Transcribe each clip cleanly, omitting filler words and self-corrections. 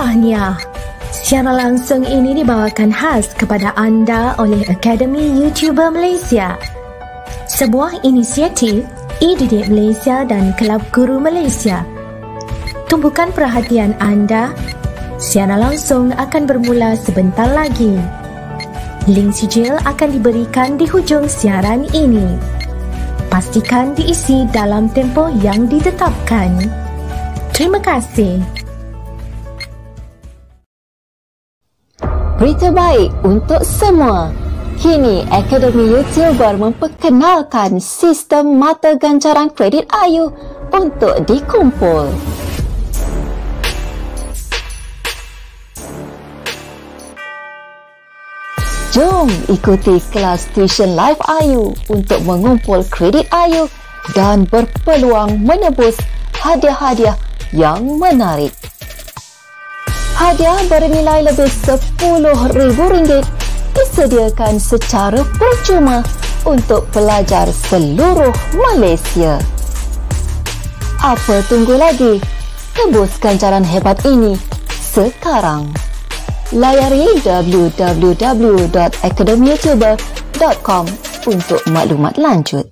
Tahniah. Siaran langsung ini dibawakan khas kepada anda oleh Akademi YouTuber Malaysia. Sebuah inisiatif e-didik Malaysia dan Kelab Guru Malaysia. Tumpukan perhatian anda. Siaran langsung akan bermula sebentar lagi. Link sijil akan diberikan di hujung siaran ini. Pastikan diisi dalam tempoh yang ditetapkan. Terima kasih. Berita baik untuk semua. Kini Akademi YouTuber memperkenalkan sistem mata ganjaran kredit Ayu untuk dikumpul. Jom ikuti kelas tuition live Ayu untuk mengumpul kredit Ayu dan berpeluang menebus hadiah-hadiah yang menarik. Hadiah bernilai lebih RM10,000 disediakan secara percuma untuk pelajar seluruh Malaysia. Apa tunggu lagi? Tebus ganjaran hebat ini sekarang. Layari www.academyyoutuber.com untuk maklumat lanjut.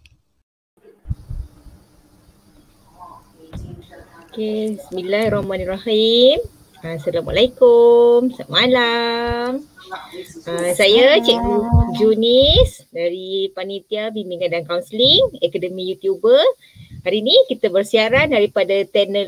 Okay, bismillahirrahmanirrahim. Assalamualaikum, selamat malam. Saya Cikgu Junis dari Panitia Bimbingan dan Kaunseling Akademi YouTuber. Hari ini kita bersiaran daripada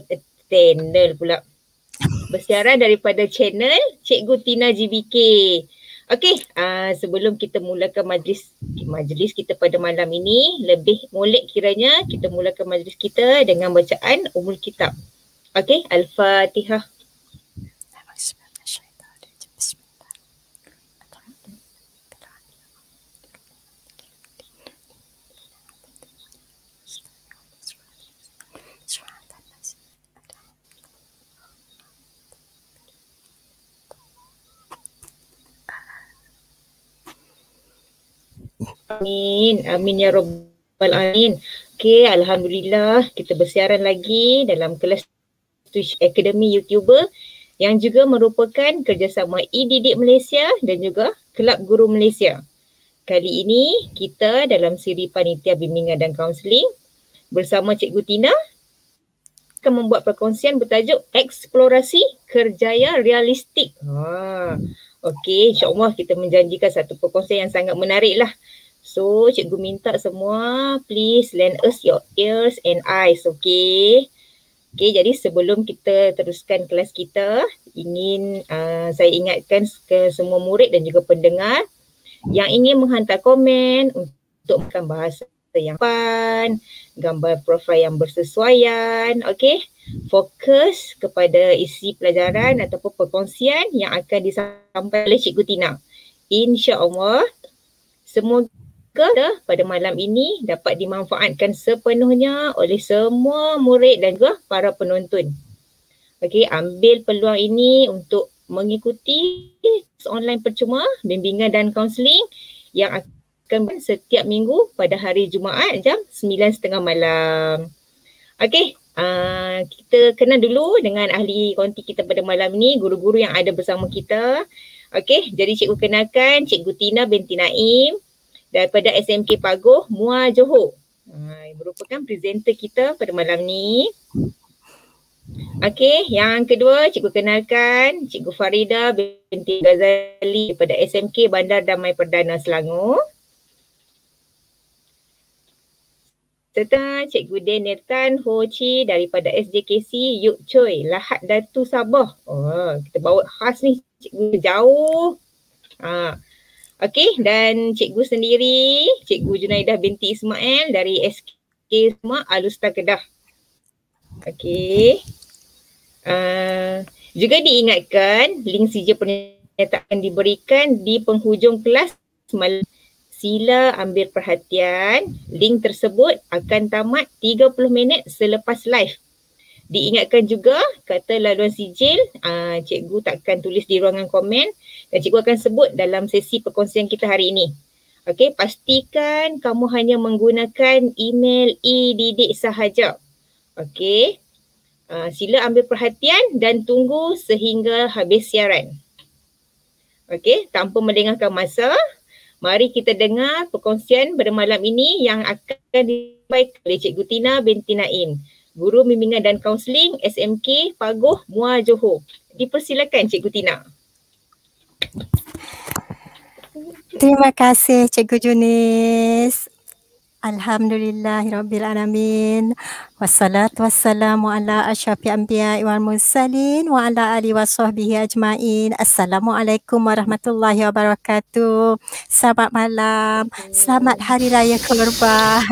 bersiaran daripada channel Cikgu Tina GBK. Okey, sebelum kita mulakan majlis kita pada malam ini, lebih molek kiranya kita mulakan majlis kita dengan bacaan Ummul Kitab. Okey, Al-Fatihah. Amin. Amin ya Rabbal Alamin. Okey, Alhamdulillah kita bersiaran lagi dalam kelas Akademi YouTuber yang juga merupakan kerjasama e-didik Malaysia dan juga Kelab Guru Malaysia. Kali ini kita dalam siri Panitia Bimbingan dan Kaunseling bersama Cikgu Tina akan membuat perkongsian bertajuk Eksplorasi Kerjaya Realistik. Okey, insyaAllah kita menjanjikan satu perkongsian yang sangat menarik lah. So, cikgu minta semua please lend us your ears and eyes, okay? Okay, jadi sebelum kita teruskan kelas kita, saya ingatkan ke semua murid dan juga pendengar yang ingin menghantar komen untuk makan bahasa yang pan, gambar profil yang bersesuaian, okay? Fokus kepada isi pelajaran ataupun perkongsian yang akan disampaikan oleh Cikgu Tina. InsyaAllah, semoga pada malam ini dapat dimanfaatkan sepenuhnya oleh semua murid dan juga para penonton. Okey, ambil peluang ini untuk mengikuti online percuma bimbingan dan kaunseling yang akan setiap minggu pada hari Jumaat jam 9.30 malam. Okey, kita kenal dulu dengan ahli konti kita pada malam ini, guru-guru yang ada bersama kita. Okey, jadi cikgu kenalkan Cikgu Tina binti Naim daripada SMK Pagoh, Muar Johor. Merupakan presenter kita pada malam ni. Okey, yang kedua cikgu kenalkan Cikgu Farida binti Ghazali daripada SMK Bandar Damai Perdana Selangor. Serta Cikgu Daniel Tan Ho Chi daripada SJKC Yuk Choi, Lahad Datu Sabah. Kita bawa khas ni cikgu jauh. Okey, dan cikgu sendiri, Cikgu Junaidah binti Ismail dari SK Semak Alustar Kedah. Okey. Juga diingatkan link sijil penyertaan diberikan di penghujung kelas malam. Sila ambil perhatian, link tersebut akan tamat 30 minit selepas live. Diingatkan juga kata laluan sijil, cikgu takkan tulis di ruangan komen dan cikgu akan sebut dalam sesi perkongsian kita hari ini. Okey, pastikan kamu hanya menggunakan email e-didik sahaja. Okey. Sila ambil perhatian dan tunggu sehingga habis siaran. Okey, tanpa melengahkan masa, mari kita dengar perkongsian pada malam ini yang akan disampaikan oleh Cikgu Tina binti Naim, Guru Bimbingan dan Kaunseling SMK Paguh Muar Johor. Dipersilakan Cikgu Tina. Terima kasih Cikgu Junis. Alhamdulillahirrabbilalamin. Wassalatu wassalamu ala asyafi anbiya'i wal mursalin wa ala alihi wa sahbihi ajma'in. Assalamualaikum warahmatullahi wabarakatuh. Selamat malam. Selamat Hari Raya Kurban.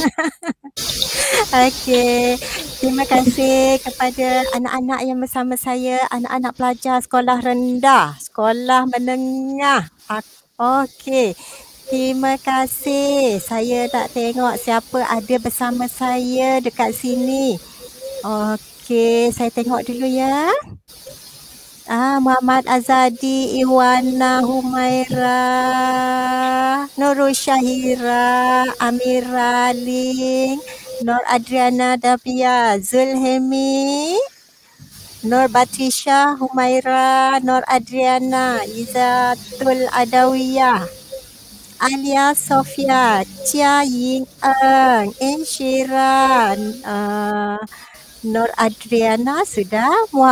Okey. Terima kasih kepada anak-anak yang bersama saya, anak-anak pelajar sekolah rendah, sekolah menengah. Okey. Terima kasih. Saya tak tengok siapa ada bersama saya dekat sini. Okey, saya tengok dulu ya. Muhammad Azadi, Iwana, Humaira, Nurul Syahira, Amira Ling, Nur Adriana Dabia, Zulhemi, Nur Batrisha, Humaira, Nur Adriana, Izatul Adawiyah, Alia Sofia, Chia Ying Eng, Inshiran, Nur Adriana sudah,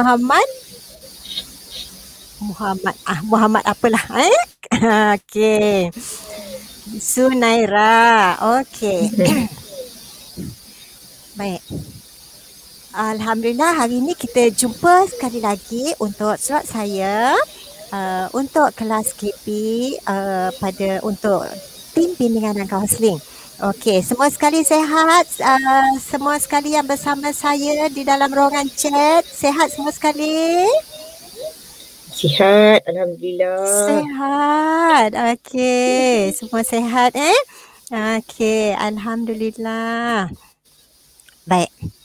Muhammad apalah okey. Sunaira, okey. Baik. Alhamdulillah hari ini kita jumpa sekali lagi untuk slot saya. Untuk kelas KP untuk tim bimbingan dan kaunseling. Okey, semua sekali sehat, semua sekali yang bersama saya di dalam ruangan chat, sehat semua sekali? Sihat, alhamdulillah. Sehat. Okey, semua sehat Okey, alhamdulillah. Baik.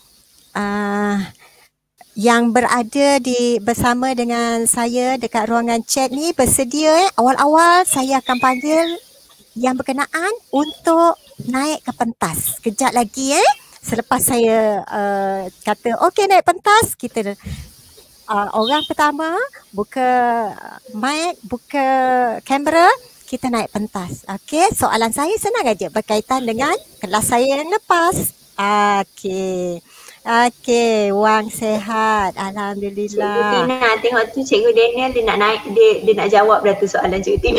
Yang berada bersama dengan saya dekat ruangan chat ni bersedia awal-awal saya akan panggil yang berkenaan untuk naik ke pentas. Kejap lagi selepas saya kata okey naik pentas, kita orang pertama buka mic, buka kamera, kita naik pentas. Okey, soalan saya senang aja berkaitan dengan kelas saya yang lepas. Okey. Okey, Wang sehat. Alhamdulillah. Cikgu Tina, tengok tu Cikgu Daniel dia nak naik, dia nak jawab dah tu soalan Cikgu Tina.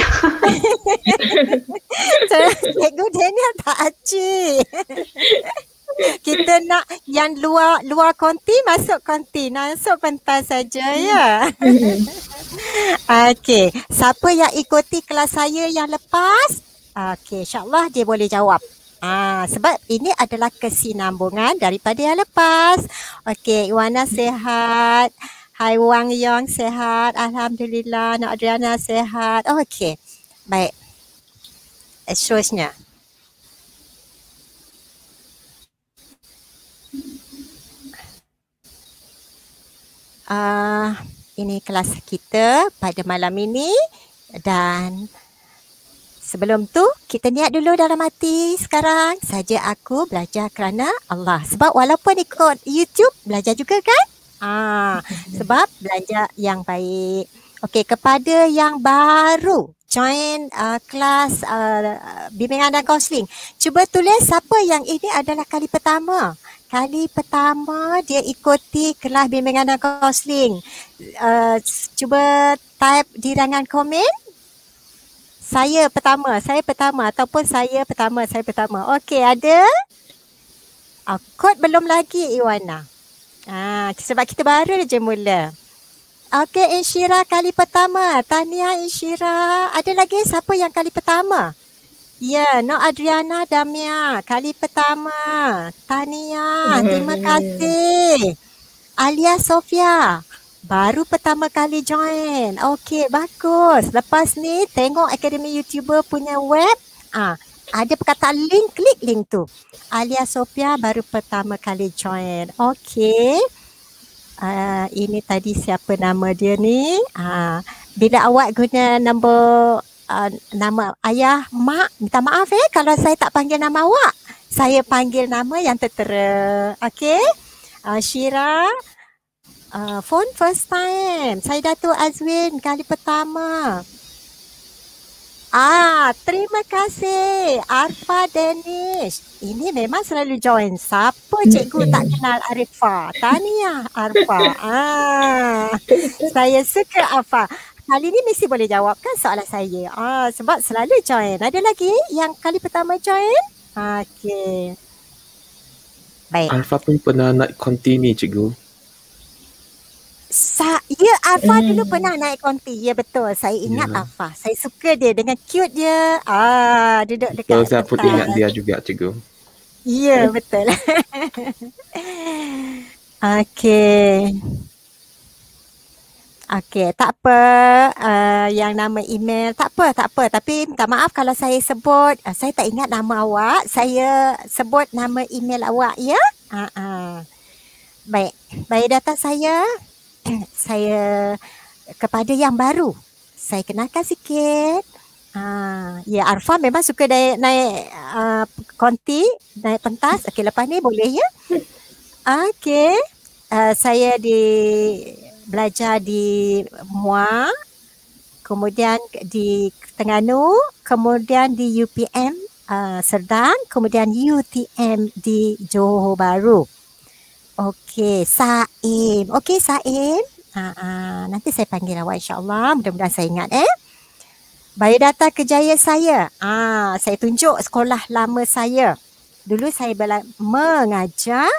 Cikgu Daniel tak acik. Kita nak yang luar konti, masuk konti. Masuk pentas saja ya. Okey, siapa yang ikuti kelas saya yang lepas? Okey, insyaAllah dia boleh jawab. Sebab ini adalah kesinambungan daripada yang lepas. Okey, Iwana sehat. Hai Wang Yong sehat. Alhamdulillah. Nak Adriana sehat. Okey. Baik. Seterusnya. Ini kelas kita pada malam ini dan sebelum tu, kita niat dulu dalam hati sekarang. Saja aku belajar kerana Allah. Sebab walaupun ikut YouTube, belajar juga kan? Sebab belajar yang baik. Okey, kepada yang baru join kelas bimbingan dan kaunseling, cuba tulis siapa yang ini adalah kali pertama. Kali pertama dia ikuti kelas bimbingan dan kaunseling. Cuba type di rangan komen. Saya pertama ataupun saya pertama. Okey, ada? Kod belum lagi Iwana. Sebab kita baru je mula. Okey, Insyira kali pertama. Tahniah Insyira. Ada lagi siapa yang kali pertama? Ya, Nur Adriana Damia kali pertama. Tahniah. Terima kasih. Alia Sofia. Baru pertama kali join. Okey, bagus. Lepas ni tengok Akademi YouTuber punya web. Ada perkataan link, klik link tu. Alia Sofia baru pertama kali join. Okey. Ini tadi siapa nama dia ni? Bila awak guna nama ayah, mak, minta maaf kalau saya tak panggil nama awak. Saya panggil nama yang tertera. Okey. Syira. Phone first time. Saya Datuk Azwin kali pertama. Terima kasih Arfa Danish. Ini memang selalu join. Siapa cikgu tak kenal Arifah? Tahniah Arfa. Saya suka Arfa. Kali ni mesti boleh jawab kan soalan saya. Sebab selalu join. Ada lagi yang kali pertama join? Okey. Baik. Arfa pun pernah naik konti ni cikgu. Ya, Arfa dulu pernah naik konti. Ya betul. Saya ingat Arfa. Saya suka dia dengan cute dia. Duduk dekat Betul, saya pun ingat dia juga cikgu. Ya, betul. Okey. Okey, tak apa. Yang nama email, tak apa. Tapi minta maaf kalau saya sebut, saya tak ingat nama awak. Saya sebut nama email awak, ya? Baik. Biodata saya kepada yang baru. Saya kenalkan sikit. Ya, Arfa memang suka naik konti, naik pentas. Okey, lepas ni boleh, ya? Okey. Saya belajar di MUA, kemudian di Terengganu, kemudian di UPM Serdang, kemudian UTM di Johor Bahru. Okey, Saim. Okey, Saim. Nanti saya panggil awak insya-Allah. Mudah-mudahan saya ingat Biodata kejayaan saya. Saya tunjuk sekolah lama saya. Dulu saya mengajar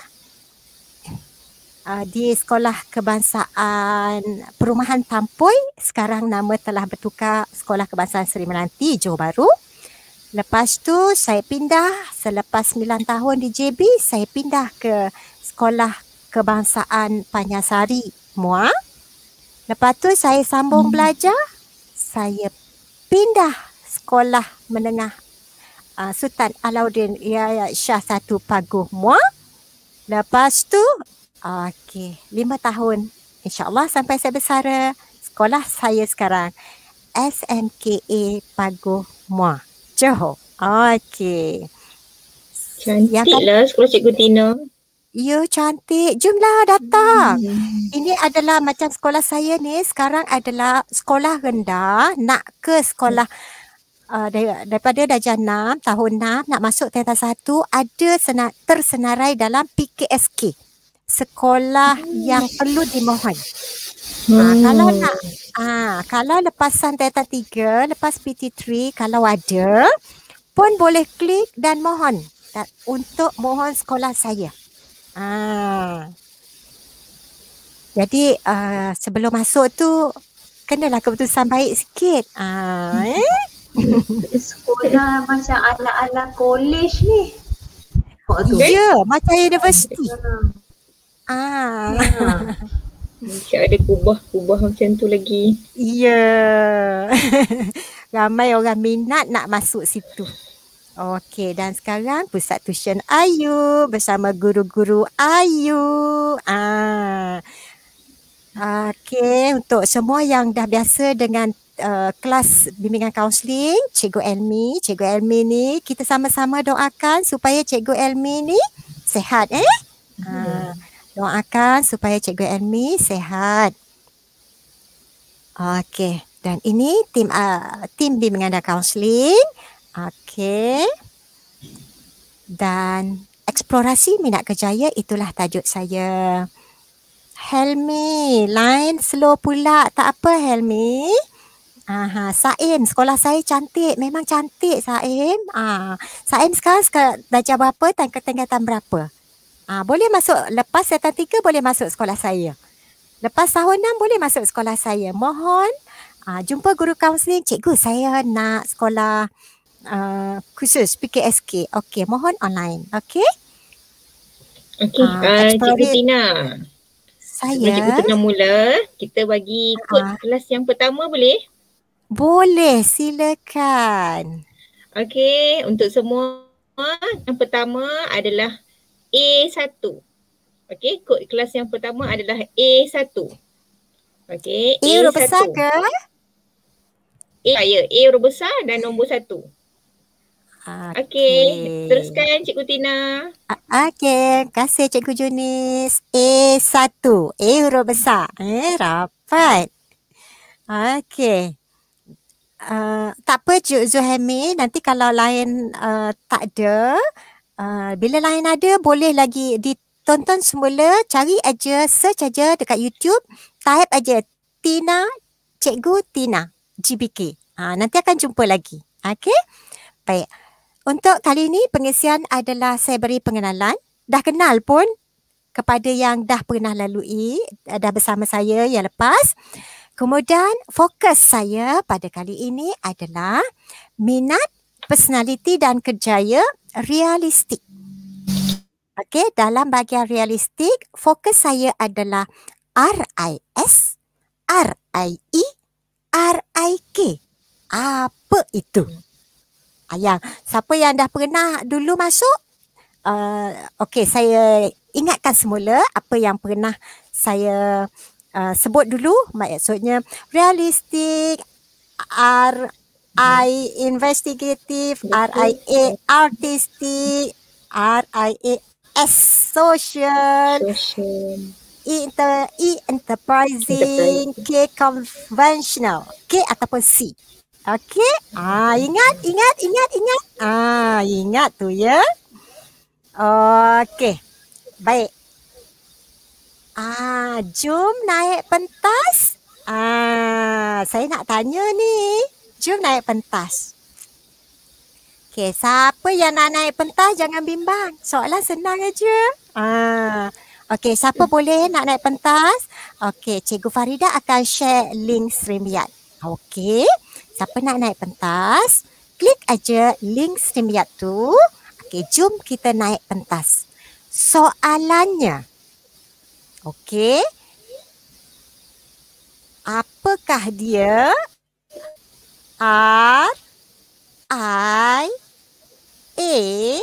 di Sekolah Kebangsaan Perumahan Tampoi. Sekarang nama telah bertukar Sekolah Kebangsaan Seri Melanti, Johor Bahru. Lepas tu saya pindah, selepas 9 tahun di JB, saya pindah ke Sekolah Kebangsaan Panyasari, MUA. Lepas tu saya sambung belajar, saya pindah Sekolah Menengah Sultan Alauddin Shah 1 Paguh, MUA. Lepas tu 5 tahun insya-Allah sampai saya bersara. Sekolah saya sekarang SMKA Paguh, MUA, Johor. Okey. Cantiklah sekolah Cikgu Tina. Ya, cantik. Jomlah datang. Ini adalah macam sekolah saya ni sekarang adalah sekolah rendah, nak ke sekolah daripada darjah 6, tahun 6 nak masuk tingkatan 1 ada tersenarai dalam PKSK. Sekolah yang perlu dimohon. Kalau lepasan tingkatan 3, lepas PT3 kalau ada pun boleh klik dan mohon untuk mohon sekolah saya. Jadi sebelum masuk tu kenalah keputusan baik sikit. Sekolah macam ala-ala college ni. Ya, macam universiti. Macam ada kubah macam tu lagi. Ya. Ramai orang minat nak masuk situ. Okey, dan sekarang Pusat Tuition Ayu bersama guru-guru Ayu. Okey, untuk semua yang dah biasa dengan kelas bimbingan kaunseling, Cikgu Elmi ni kita sama-sama doakan supaya Cikgu Elmi ni sihat. Doakan supaya Cikgu Elmi sihat. Okey, dan ini tim bimbingan dan kaunseling. Okey. Dan eksplorasi minat kerjaya itulah tajuk saya. Helmi, line slow pula. Tak apa Helmi. Saim, sekolah saya cantik. Memang cantik Saim. Saim sekarang darjah berapa? Tingkatan berapa? Boleh masuk lepas tingkatan 3 boleh masuk sekolah saya. Lepas tahun 6 boleh masuk sekolah saya. Mohon jumpa guru kaunseling. Cikgu, saya nak sekolah khusus PKSK. Okey, mohon online. Okey? Okey, Cikgu Tina. Cikgu Tina mula, kita bagi kod kelas yang pertama boleh? Boleh, silakan. Okey, untuk semua yang pertama adalah A1. Okey, kod kelas yang pertama adalah A1. Okey, A1. Huruf besar ke? A huruf besar dan nombor 1. Okey, teruskan Cikgu Tina. Okey, terima kasih Cikgu Junis. A1, A huruf besar. Rapat. Okey. Tak apa Cik Zuhaimi, nanti kalau lain tak ada, bila lain ada boleh lagi ditonton semula, cari aja, search aja dekat YouTube, type aja Tina, Cikgu Tina, GBK. Nanti akan jumpa lagi. Okey? Baik. Untuk kali ini pengisian adalah saya beri pengenalan. Dah kenal pun kepada yang dah pernah lalui, dah bersama saya yang lepas. Kemudian fokus saya pada kali ini adalah minat, personaliti dan kerjaya realistik. Okey, dalam bahagian realistik, fokus saya adalah RIS, RIE, RIK. Apa itu? Yang siapa yang dah pernah dulu masuk, okey, saya ingatkan semula apa yang pernah saya sebut dulu. Maksudnya realistik, RI investigative, RIA artistik, RIAS social, E enterprising, K conventional, K ataupun C. Okey, ingat. Ingat tu ya. Okey, baik. Jom naik pentas. Saya nak tanya ni. Jom naik pentas. Okey, siapa yang nak naik pentas jangan bimbang. Soalan senang aja. Okey, siapa boleh nak naik pentas? Okey, Cikgu Farida akan share link StreamYard. Okey. Siapa nak naik pentas, klik aja link StreamYard tu. Okey, jom kita naik pentas. Soalannya, okey, apakah dia? R, I, A,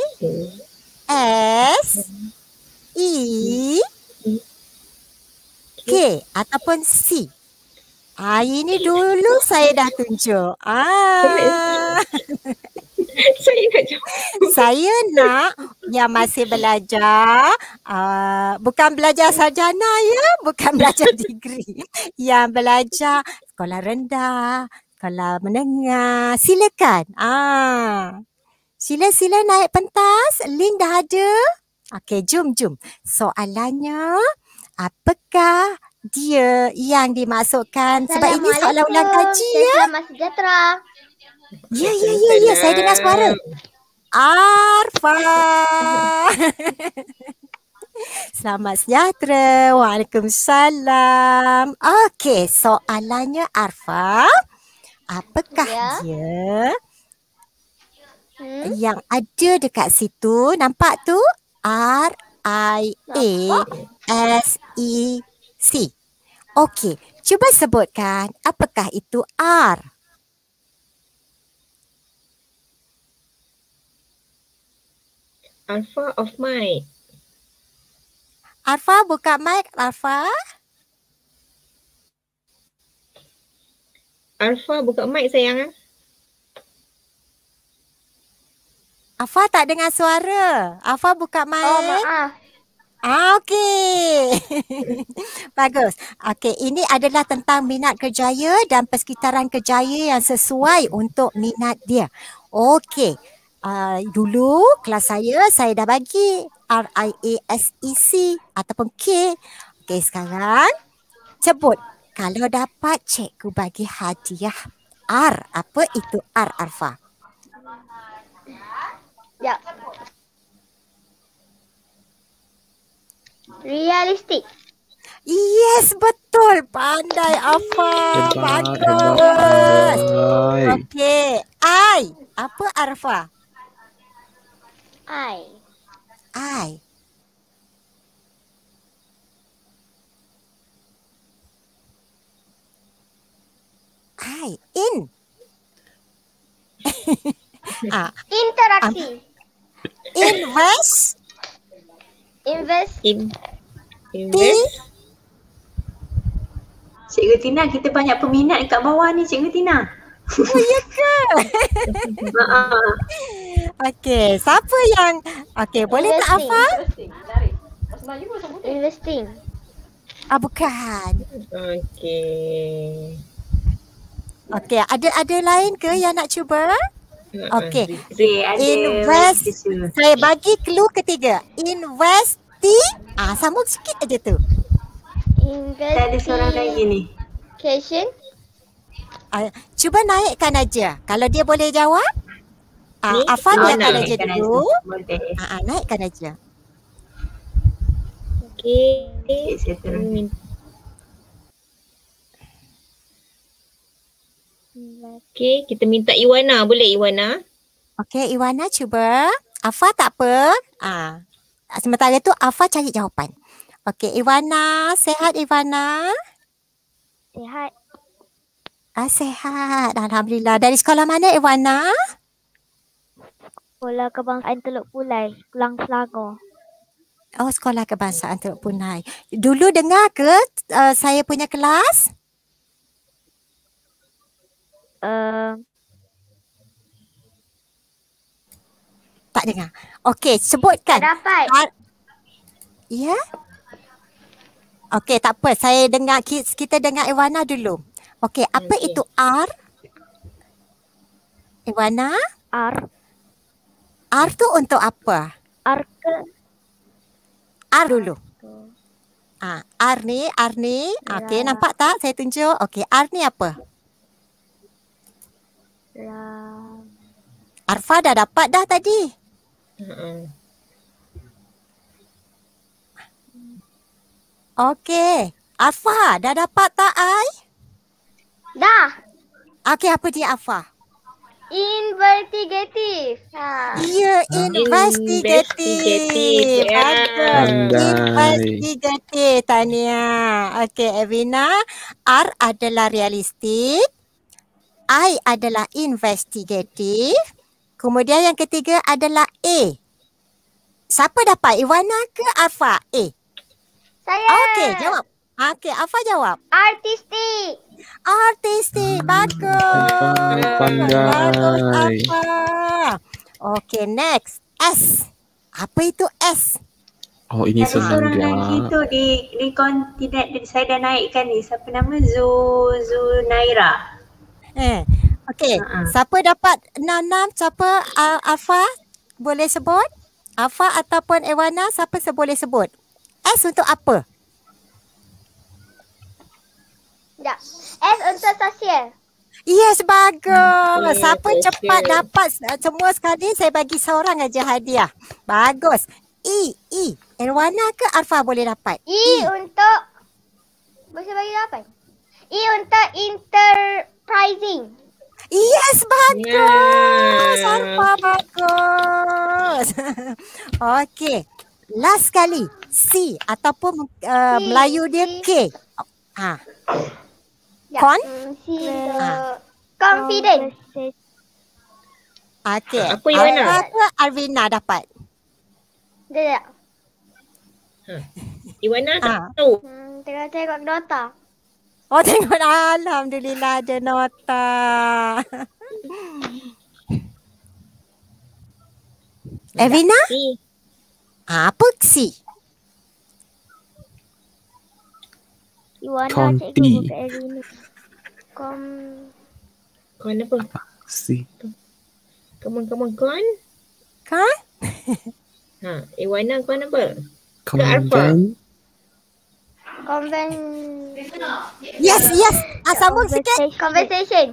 S, E, K ataupun C? Ini dulu saya dah tunjuk. Saya nak jawab. Saya nak yang masih belajar, bukan belajar sarjana ya, bukan belajar degree. Yang belajar sekolah rendah, sekolah menengah, silakan. Sila-sila naik pentas, link dah ada. Okey, jom. Soalannya, apakah dia yang dimasukkan? Sebab ini soalan ulang kaji ya. Selamat sejahtera. Ya, saya dengar suara. Arfa. Selamat sejahtera. Waalaikumsalam. Okey, soalannya Arfa. Apakah dia yang ada dekat situ? Nampak tu? RIASEC. Okey, cuba sebutkan apakah itu R? Alpha of mic. Arfa, buka mic Arfa. Alpha buka mic sayang. Arfa tak dengar suara. Arfa buka mic. Oh, maaf. Okey. Bagus. Okey, ini adalah tentang minat kerjaya dan persekitaran kerjaya yang sesuai untuk minat dia. Okey. Dulu kelas saya dah bagi RIASEC ataupun K. Okey, sekarang sebut. Kalau dapat cikgu bagi hadiah R. Apa itu R, Arfa? Ya. Realistik. Yes, betul. Pandai Arfa. Bagus. Hebat. Okey. I. Apa Arfa? I. In. Interaksi. Invest. Invest. Invest. Cikgu Tina, kita banyak peminat kat bawah ni Cikgu Tina. Oh, ya ke? Okey, siapa yang boleh tak Afa? Investing. Bukan. Okey. Okey, ada lain ke yang nak cuba? Okey. Ada Invest. betul. Saya bagi clue ketiga. Investi. Sambung sikit aja tu. Tak ada seorang lagi ni. Investigation. Cuba naikkan aja. Kalau dia boleh jawab, Ni, Afa biarkan aja naikkan dulu. Boleh. Naikkan aja. Okey. Saya turun. Okey, kita minta Iwana. Boleh Iwana? Okey, Iwana cuba. Afa tak apa. Sementara tu Afa cari jawapan. Okey, Iwana. Sehat Iwana? Sihat. Sehat. Alhamdulillah. Dari sekolah mana Iwana? Sekolah Kebangsaan Teluk Pulai, Kelang Selangor. Oh, Sekolah Kebangsaan Teluk Punai. Dulu dengar ke saya punya kelas? Tak dengar. Okey, sebutkan. Tak dapat. Ya? Okey, tak apa. Saya dengar, kita dengar Iwana dulu. Okey, apa itu R? Iwana? R tu untuk apa? R ke? R dulu. R ni. Okey, nampak tak? Saya tunjuk. Okey, R ni apa? Arfa dah dapat dah tadi. Okey. Arfa dah dapat tak Ai? Dah. Okey, apa dia Arfa? Investigative. Ya, investigative. Investigative, Tania. Okey, Evina. R adalah realistik. I adalah investigative. Kemudian yang ketiga adalah A. Siapa dapat? Iwana ke Afa? A. Saya. Okey, jawab. Okey, Afa jawab. Artistik. Artistik. Bagus. Pandai. Bagus, Afa. Okey, next. S. Apa itu S? Oh, ini Ada senang seorang lagi dia. tu di kontinen saya dah naikkan ni. Siapa nama? Zunaira. Okey, siapa dapat 6? Siapa Afa boleh sebut? Afa ataupun Ewana, siapa boleh sebut? S untuk apa? Sekejap. S untuk sosial. Yes, bagus. Okay, Siapa okay. cepat dapat semua sekali, saya bagi seorang aja hadiah. Bagus. E. Erwana ke Arfa boleh dapat? E untuk boleh bagi apa? E untuk enterprising. Yes, bagus. Arfa bagus. Okey. Last sekali. C ataupun Melayu dia K. Con? C untuk confident. Okey. Apa Iwana? Arfa ke Arvina dapat? Tidak. Iwana tak tahu. Tengah tengok Dota. Oh, tengok. Alhamdulillah ada nota. Evina? Si. Apa C? Iwana Conti. cikgu buka Evina. Kon apa? Si. Come on, kon. Kan? Iwana kon apa? Kemudian Conven. Yes. Sambung sikit. Conversation.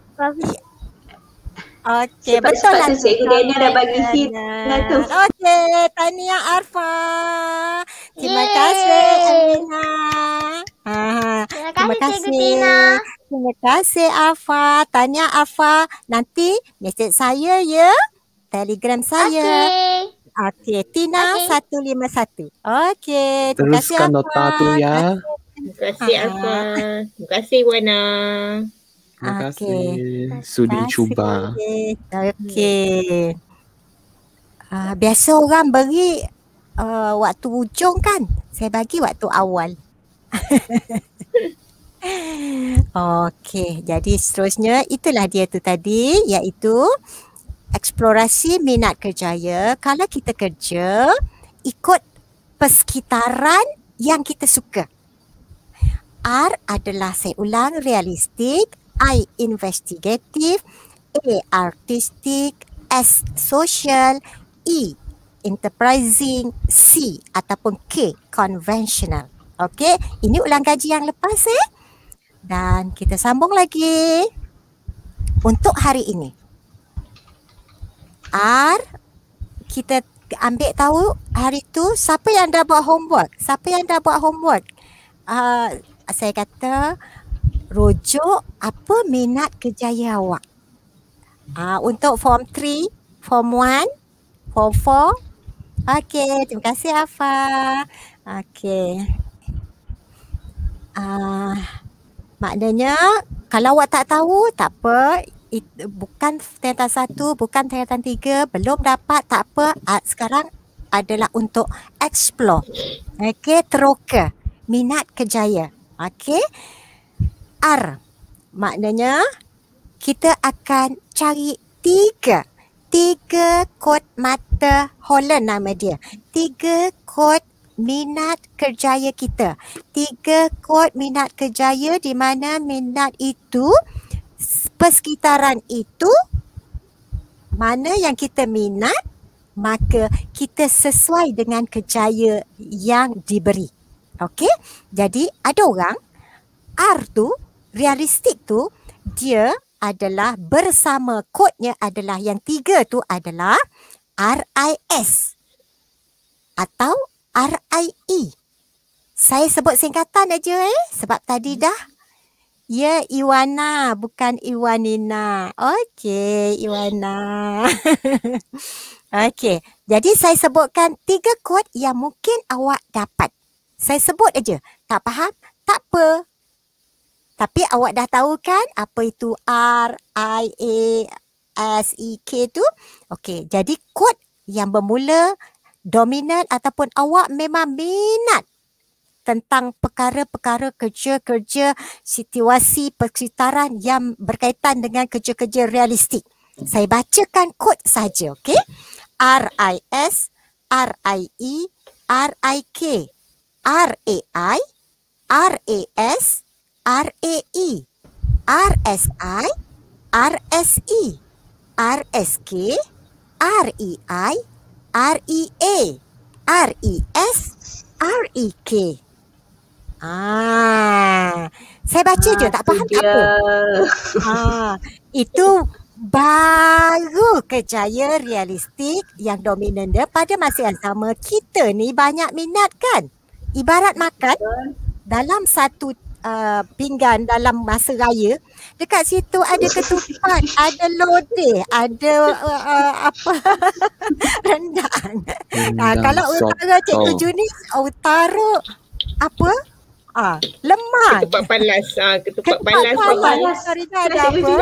Okey, Sebab- betul sebab lah. tu Cikgu Daniel dah bagi hint lah tu. Okey, tahniah Arfa. Terima Yeay. kasih Evina. Terima kasih Cikgu Tina. Terima kasih Arfa. Tanya Arfa, nanti mesej saya ya. Telegram saya. Okey, Tina Okey. 151. Okey, terima kasih teruskan Arfa. nota tu ya. Terima kasih Alfa. Terima kasih Iwana. Terima Okey. kasih sudi cuba. Okey. Biasa orang beri waktu hujung kan? Saya bagi waktu awal. Okey, jadi seterusnya itulah dia tu tadi, iaitu eksplorasi minat kerjaya, kalau kita kerja ikut persekitaran yang kita suka. R adalah, saya ulang, realistik, I investigative, A artistic, S social, E enterprising, C ataupun K conventional. Okey, ini ulang kaji yang lepas dan kita sambung lagi untuk hari ini. R, kita ambil tahu hari tu siapa yang dah buat homework. Siapa yang dah buat homework? Saya kata rujuk apa minat kerjaya awak. Untuk form 3, form 1, form 4. Okey, terima kasih Afa. Okey. Maknanya kalau awak tak tahu tak apa. Bukan tingkatan 1, bukan tingkatan 3, belum dapat, tak apa. Sekarang adalah untuk explore. Okey, teroka minat kerjaya. Okey. R, maknanya kita akan cari tiga kod mata Holland nama dia. 3 kod minat kerjaya kita. 3 kod minat kerjaya di mana minat itu, persekitaran itu, mana yang kita minat, maka kita sesuai dengan kerjaya yang diberi. Okey? Jadi ada orang R tu, realistik tu, dia adalah bersama kodnya adalah yang 3 tu adalah RIS atau RIE. Saya sebut singkatan aja sebab tadi dah. Ya, Iwana, bukan Iwanina. Okey, Iwana. Okey, jadi saya sebutkan 3 kod yang mungkin awak dapat. Saya sebut aja. Tak faham? Tak apa. Tapi awak dah tahu kan apa itu R, I, A, S, E, K tu? Okey, jadi kod yang bermula dominan ataupun awak memang minat tentang perkara-perkara kerja-kerja, situasi persekitaran yang berkaitan dengan kerja-kerja realistik. Saya bacakan kod saja, okey? RIS, RIE, RIK, RAI, RAS, RAE, RSI, RSE, RSK, REI, REA, RES, REK. Saya baca je, tak faham tak apa. Itu baru kerjaya realistik yang dominan dia pada masa yang sama. Kita ni banyak minat kan? Ibarat makan dalam satu pinggan dalam masa raya, dekat situ ada ketupat, ada lodeh, ada rendang. Kalau utara Cikgu Juni utara apa? Lemak. Ketupat palas. Ketupat palas. Ada apa?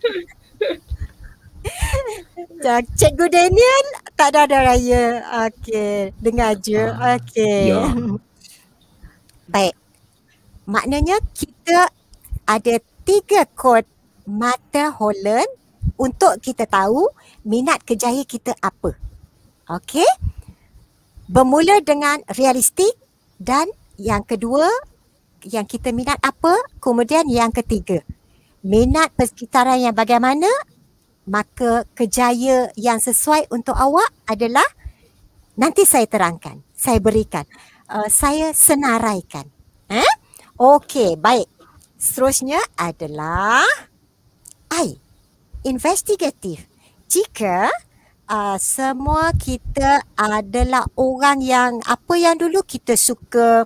Cikgu Daniel tak ada raya. Okey, dengar je. Okey. Ya. Baik. Maknanya kita ada 3 kod mata Holland untuk kita tahu minat kerjaya kita apa. Okey? Bermula dengan realistik dan yang kedua yang kita minat apa, kemudian yang ketiga minat persekitaran yang bagaimana, maka kerjaya yang sesuai untuk awak adalah nanti saya terangkan, saya berikan, saya senaraikan. Okey, baik. Seterusnya adalah I, investigatif. Jika semua kita adalah orang yang apa yang dulu kita suka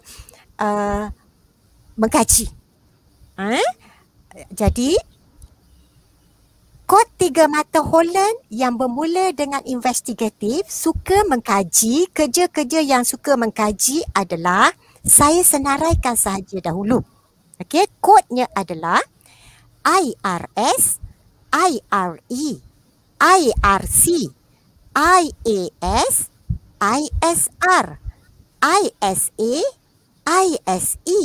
mengkaji. Jadi kod 3 mata Holland yang bermula dengan investigatif, suka mengkaji, kerja-kerja yang suka mengkaji adalah, saya senaraikan sahaja dahulu. Okey, kodnya adalah IRS, IRE, IRC, IAS, ISR, ISA, ISE,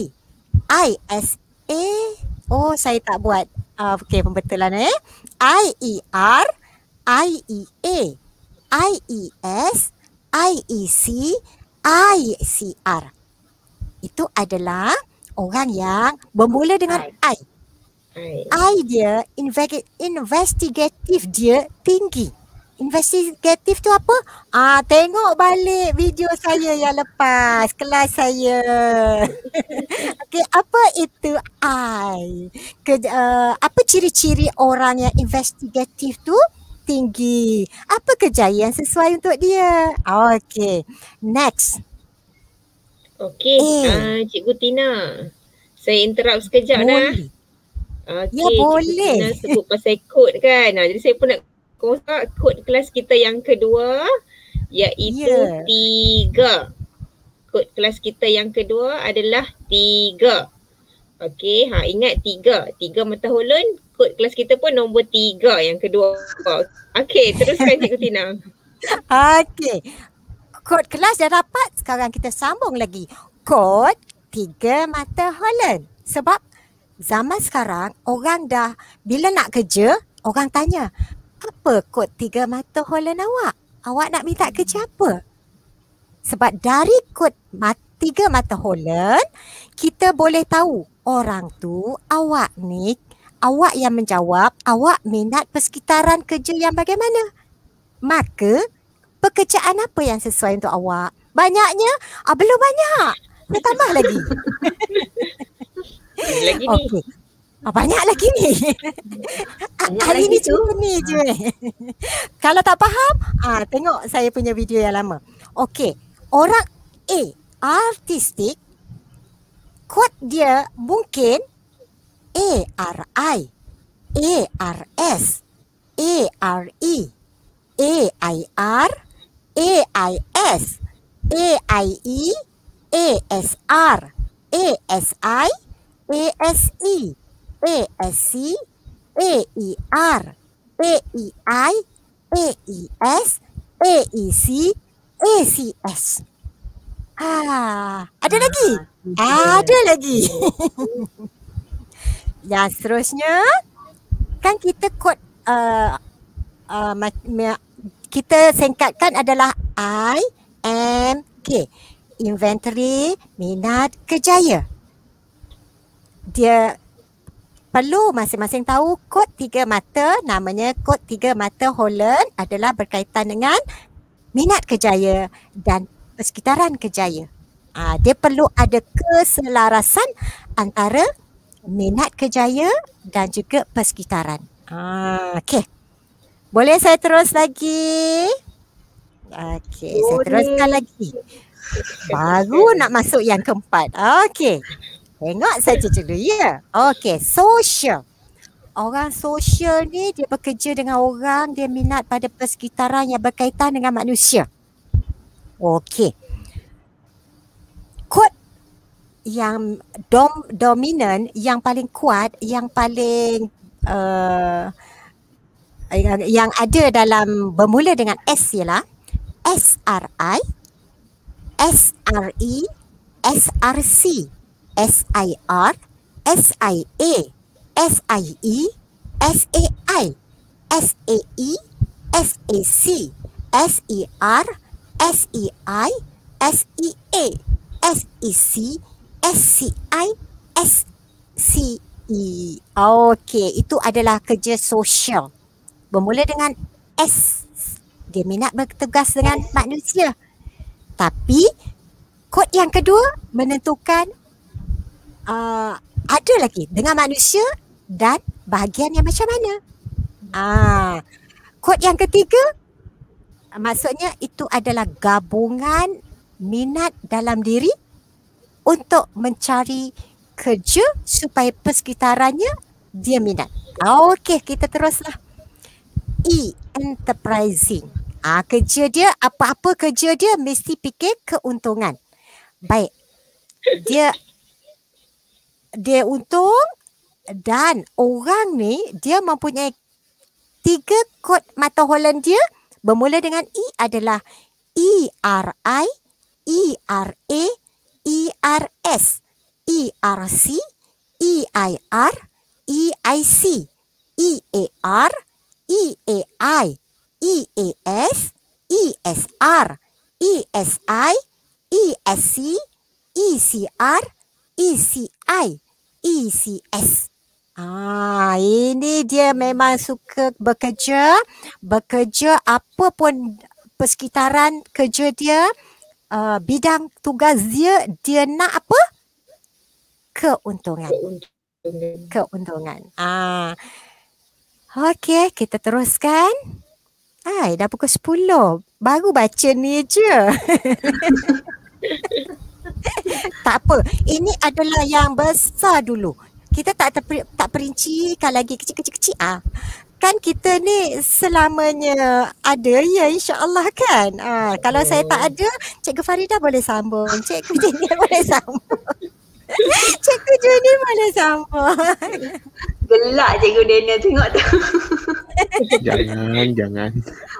ISA. Oh, saya tak buat. Okey, pembetulan IER, IEA, IES, IEC, ICR. Itu adalah orang yang bermula dengan I. I dia investigatif dia tinggi. Investigatif tu apa? Tengok balik video saya yang lepas, kelas saya. Okey, apa itu I? Apa ciri-ciri orang yang investigatif tu tinggi? Apa kejayaan sesuai untuk dia? Okey, next. Okey, Cikgu Tina. Saya interrupt sekejap dah. Boleh. Okay, Ya, boleh. Cikgu Tina sebut pasal kod kan. Jadi saya pun nak kongsi kod kelas kita yang kedua iaitu 3. Kod kelas kita yang kedua adalah 3. Okey, ingat 3. 3 mata holen, kod kelas kita pun nombor 3 yang kedua. Okey, teruskan Cikgu Tina. Okey. Kod kelas dah dapat, sekarang kita sambung lagi. Kod 3 mata holen. Sebab zaman sekarang orang dah bila nak kerja, orang tanya, apa kod 3 mata holen awak? Awak nak minta kerja apa? Sebab dari kod 3 mata holen, kita boleh tahu orang tu, awak ni, awak yang menjawab, awak minat persekitaran kerja yang bagaimana? Maka, pekerjaan apa yang sesuai untuk awak? Banyaknya? Belum banyak. Saya tambah lagi. Lagi ni. Okey. Banyak lagi ni. Hari ni cuma ni je. Kalau tak faham, tengok saya punya video yang lama. Okey. Orang A, artistik, kod dia mungkin ARI, ARS, ARE, AIR, AIS, AIE, ASR, ASI, ASE, ASC, AER, AEI, AES, AEC, ACS. Ada lagi? Ada lagi. Yang seterusnya, kan kita kod kita singkatkan adalah IMK. Inventory Minat Kerjaya. Dia perlu masing-masing tahu kod 3 mata, namanya kod 3 mata holen adalah berkaitan dengan minat kerjaya dan persekitaran kerjaya. Dia perlu ada keselarasan antara minat kerjaya dan juga persekitaran. Okey. Boleh saya terus lagi? Okey, saya teruskan lagi. Baru nak masuk yang keempat. Okey. Tengok saja dulu ya. Okey, social. Orang sosial ni dia bekerja dengan orang, dia minat pada persekitaran yang berkaitan dengan manusia. Okey. Kod yang dominan, yang paling kuat, yang paling yang ada dalam bermula dengan S ialah SRI, SRE, SRC, SIR, SIA, SIE, SAI, SAE, SAC, SER, SEI, SEA, SEC, SCI, SCE. Okey, itu adalah kerja sosial. Bermula dengan S. Dia minat bertugas dengan manusia. Tapi kod yang kedua menentukan ada lagi dengan manusia dan bahagian yang macam mana. Kod yang ketiga maksudnya itu adalah gabungan minat dalam diri untuk mencari kerja supaya persekitarannya dia minat. Okey, kita teruslah. E, enterprising. Kerja dia, apa-apa kerja dia mesti fikir keuntungan. Baik. Dia untung dan orang ni dia mempunyai 3 kod mata holen dia bermula dengan E adalah ERI, ERA, ERS, ERC, EIR, EIC, EAR, EAI, EAS, ESR, ESI, ESC, ECR, ECI, ECS. Ini dia memang suka bekerja apa pun persekitaran kerja dia, bidang tugas dia nak apa? Keuntungan. Okey, kita teruskan. Dah pukul 10. Baru baca ni je. Tak apa. Ini adalah yang besar dulu. Kita tak perincikan lagi kecil-kecil. Kan kita ni selamanya ada, ya, insya-Allah kan. Kalau saya tak ada, Cikgu Farida boleh sambung. Cikgu Jenny boleh sambung. Cikgu Jenny boleh sambung. Gelak Cikgu Daniel tengok tu. Jangan.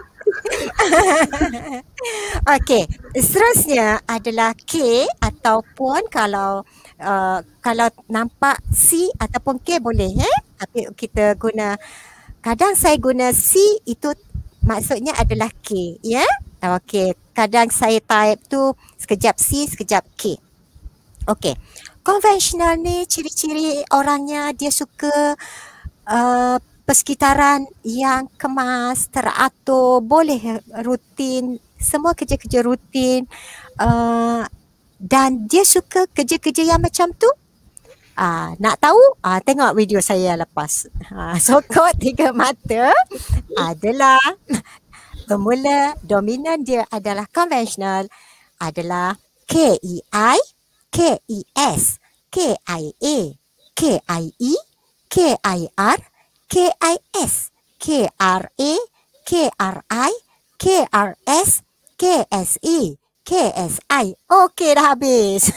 Okey, seterusnya adalah K ataupun kalau nampak C ataupun K boleh, tapi kita guna, kadang saya guna C, itu maksudnya adalah K, ya. Okey, kadang saya type tu sekejap C, sekejap K. Okey. Konvensional ni ciri-ciri orangnya dia suka persekitaran yang kemas, teratur, boleh rutin, semua kerja-kerja rutin, dan dia suka kerja-kerja yang macam tu. Nak tahu? Tengok video saya lepas. Sokot tiga mata adalah bermula, dominan dia adalah konvensional, adalah KEI, KES, KIA, KIE, KIR, KIS, KRA, KRI, KRS, KSE, KSI. Okey, dah habis.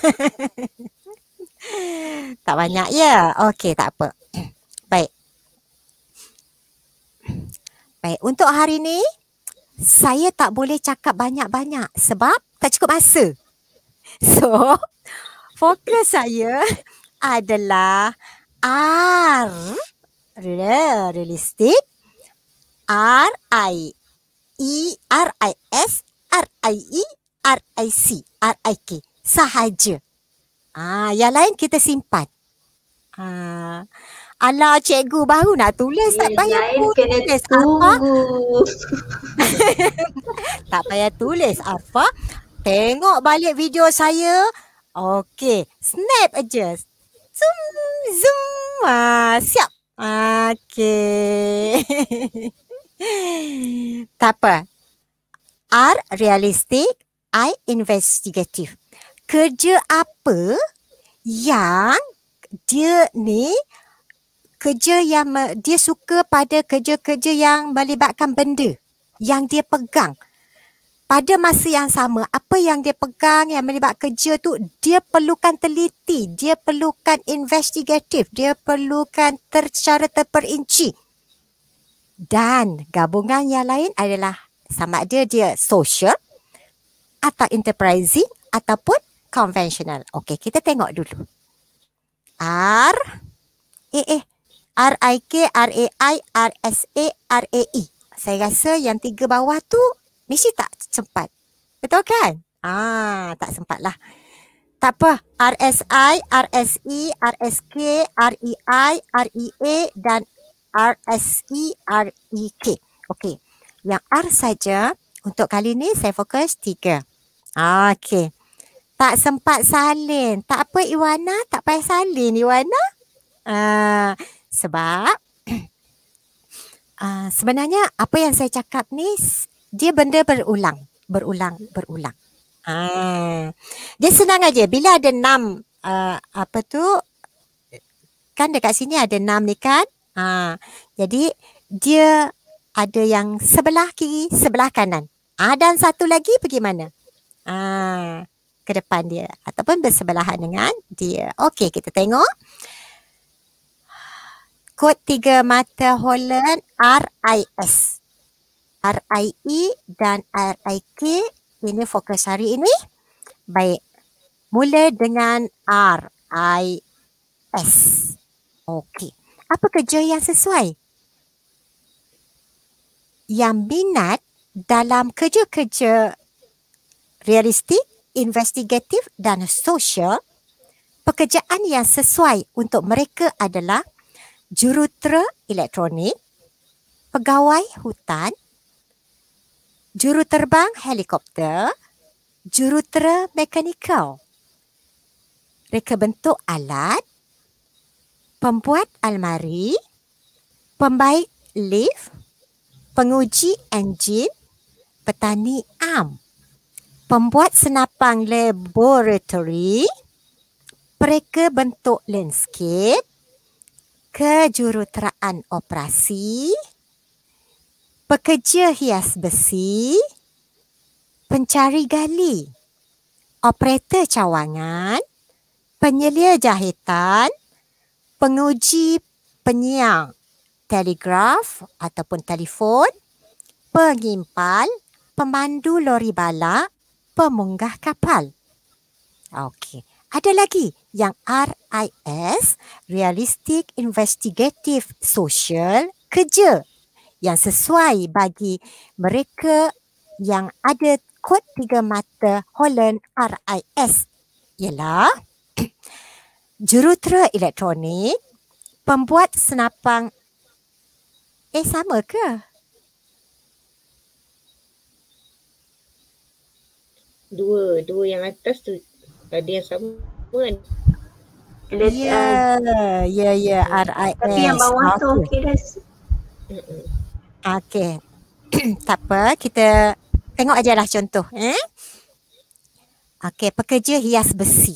Tak banyak ya? Okey, tak apa. Baik, untuk hari ni saya tak boleh cakap banyak-banyak sebab tak cukup masa. So, fokus saya adalah R, realistik, RIS, RIE, RIC, RIK sahaja. Yang lain kita simpan. Alah, cikgu baru nak tulis, tak payah tulis apa. Tak payah tulis apa. Tengok balik video saya. Okey, snap aja. Zoom. Siap. Okey. Tak apa. R, realistik. I, investigatif. Kerja apa yang dia ni, kerja yang dia suka pada kerja-kerja yang melibatkan benda yang dia pegang. Pada masa yang sama, apa yang dia pegang yang melibatkan kerja tu, dia perlukan teliti, dia perlukan investigatif, dia perlukan secara terperinci. Dan gabungan yang lain adalah sama ada dia social atau enterprising ataupun konvensional. Okey, kita tengok dulu. RIK, RAI, RSA, RAE. Saya rasa yang tiga bawah tu mesti tak sempat. Betul kan? Tak sempat lah. Tak apa. RSI, RSE, RSK, REI, REA dan RSE, REK. Okey. Yang R saja untuk kali ni saya fokus 3. Okey. Tak sempat salin. Tak apa Iwana, tak payah salin Iwana. Sebab sebenarnya apa yang saya cakap ni dia benda berulang. Dia senang aja. Bila ada 6 kan dekat sini ada 6 ni kan. Jadi dia ada yang sebelah kiri, sebelah kanan. Dan satu lagi pergi mana? Ke depan dia ataupun bersebelahan dengan dia. Okey, kita tengok. Kod 3 mata Holland RIS. RIE dan RIK. Ini fokus hari ini. Baik. Mula dengan RIS. Okey. Apa kerja yang sesuai? yang minat dalam kerja-kerja realistik, investigatif dan sosial, pekerjaan yang sesuai untuk mereka adalah jurutera elektronik, pegawai hutan, juruterbang helikopter, jurutera mekanikal, reka bentuk alat, pembuat almari, pembaik lift, penguji enjin, petani am, pembuat senapang laboratory, pereka bentuk landscape, kejuruteraan operasi, pekerja hias besi, pencari gali, operator cawangan, penyelia jahitan, penguji penyiar telegraf ataupun telefon, pengimpal, pemandu lori balak, pemunggah kapal. Okey. Ada lagi yang RIS, Realistic Investigative Social, kerja yang sesuai bagi mereka yang ada kod 3 mata Holland RIS ialah jurutera elektronik, pembuat senapang. Sama ke? Dua yang atas tu ada yang sama kan? Ya, RIS. Tapi yang bawah tu okey dah. Okey. Tak apa, kita tengok aja lah contoh. Okey, pekerja hias besi.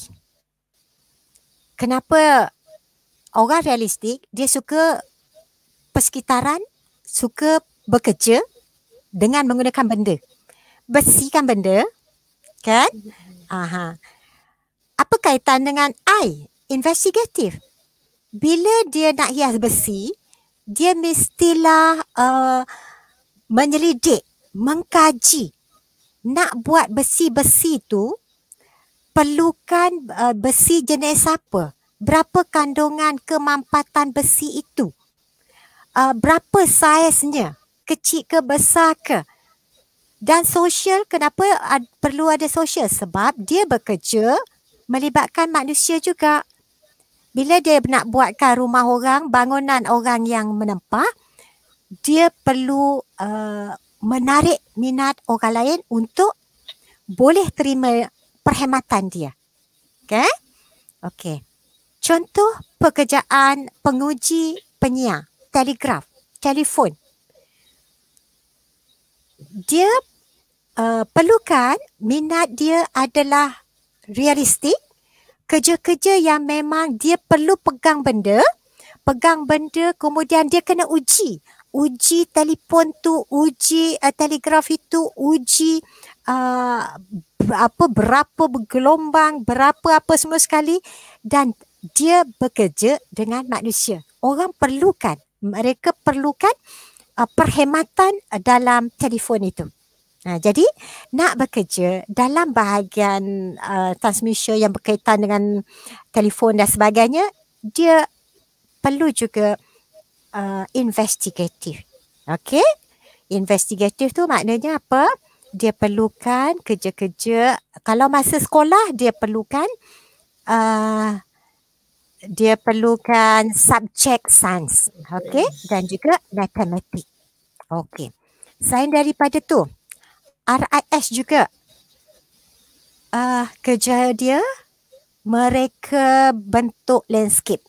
Kenapa orang realistik dia suka persekitaran, suka bekerja dengan menggunakan benda. Besi kan benda, kan? Aha. Apa kaitan dengan I? Investigatif. Bila dia nak hias besi, dia mestilah menyelidik, mengkaji. Nak buat besi-besi tu, perlukan besi jenis apa? Berapa kandungan kemampatan besi itu? Berapa saiznya? Kecil ke besar ke? Dan sosial, kenapa perlu ada sosial? Sebab dia bekerja melibatkan manusia juga. Bila dia nak buatkan rumah orang, bangunan orang yang menempah, dia perlu menarik minat orang lain untuk boleh terima perkhidmatan dia. Okay? Okay. Contoh pekerjaan penguji penyiar, telegraf, telefon. Dia perlukan minat dia adalah realistik, kerja-kerja yang memang dia perlu pegang benda kemudian dia kena uji telefon tu, uji telegraf itu, uji berapa bergelombang, berapa apa semua sekali, dan dia bekerja dengan manusia. Mereka perlukan perkhidmatan dalam telefon itu. Jadi nak bekerja dalam bahagian transmission yang berkaitan dengan telefon dan sebagainya, dia perlu juga investigatif. Okey? Investigatif tu maknanya apa? Dia perlukan kerja-kerja, kalau masa sekolah dia perlukan subjek sains, okey, dan juga matematik. Okey. Selain daripada tu, RIS juga kerja dia mereka bentuk landscape.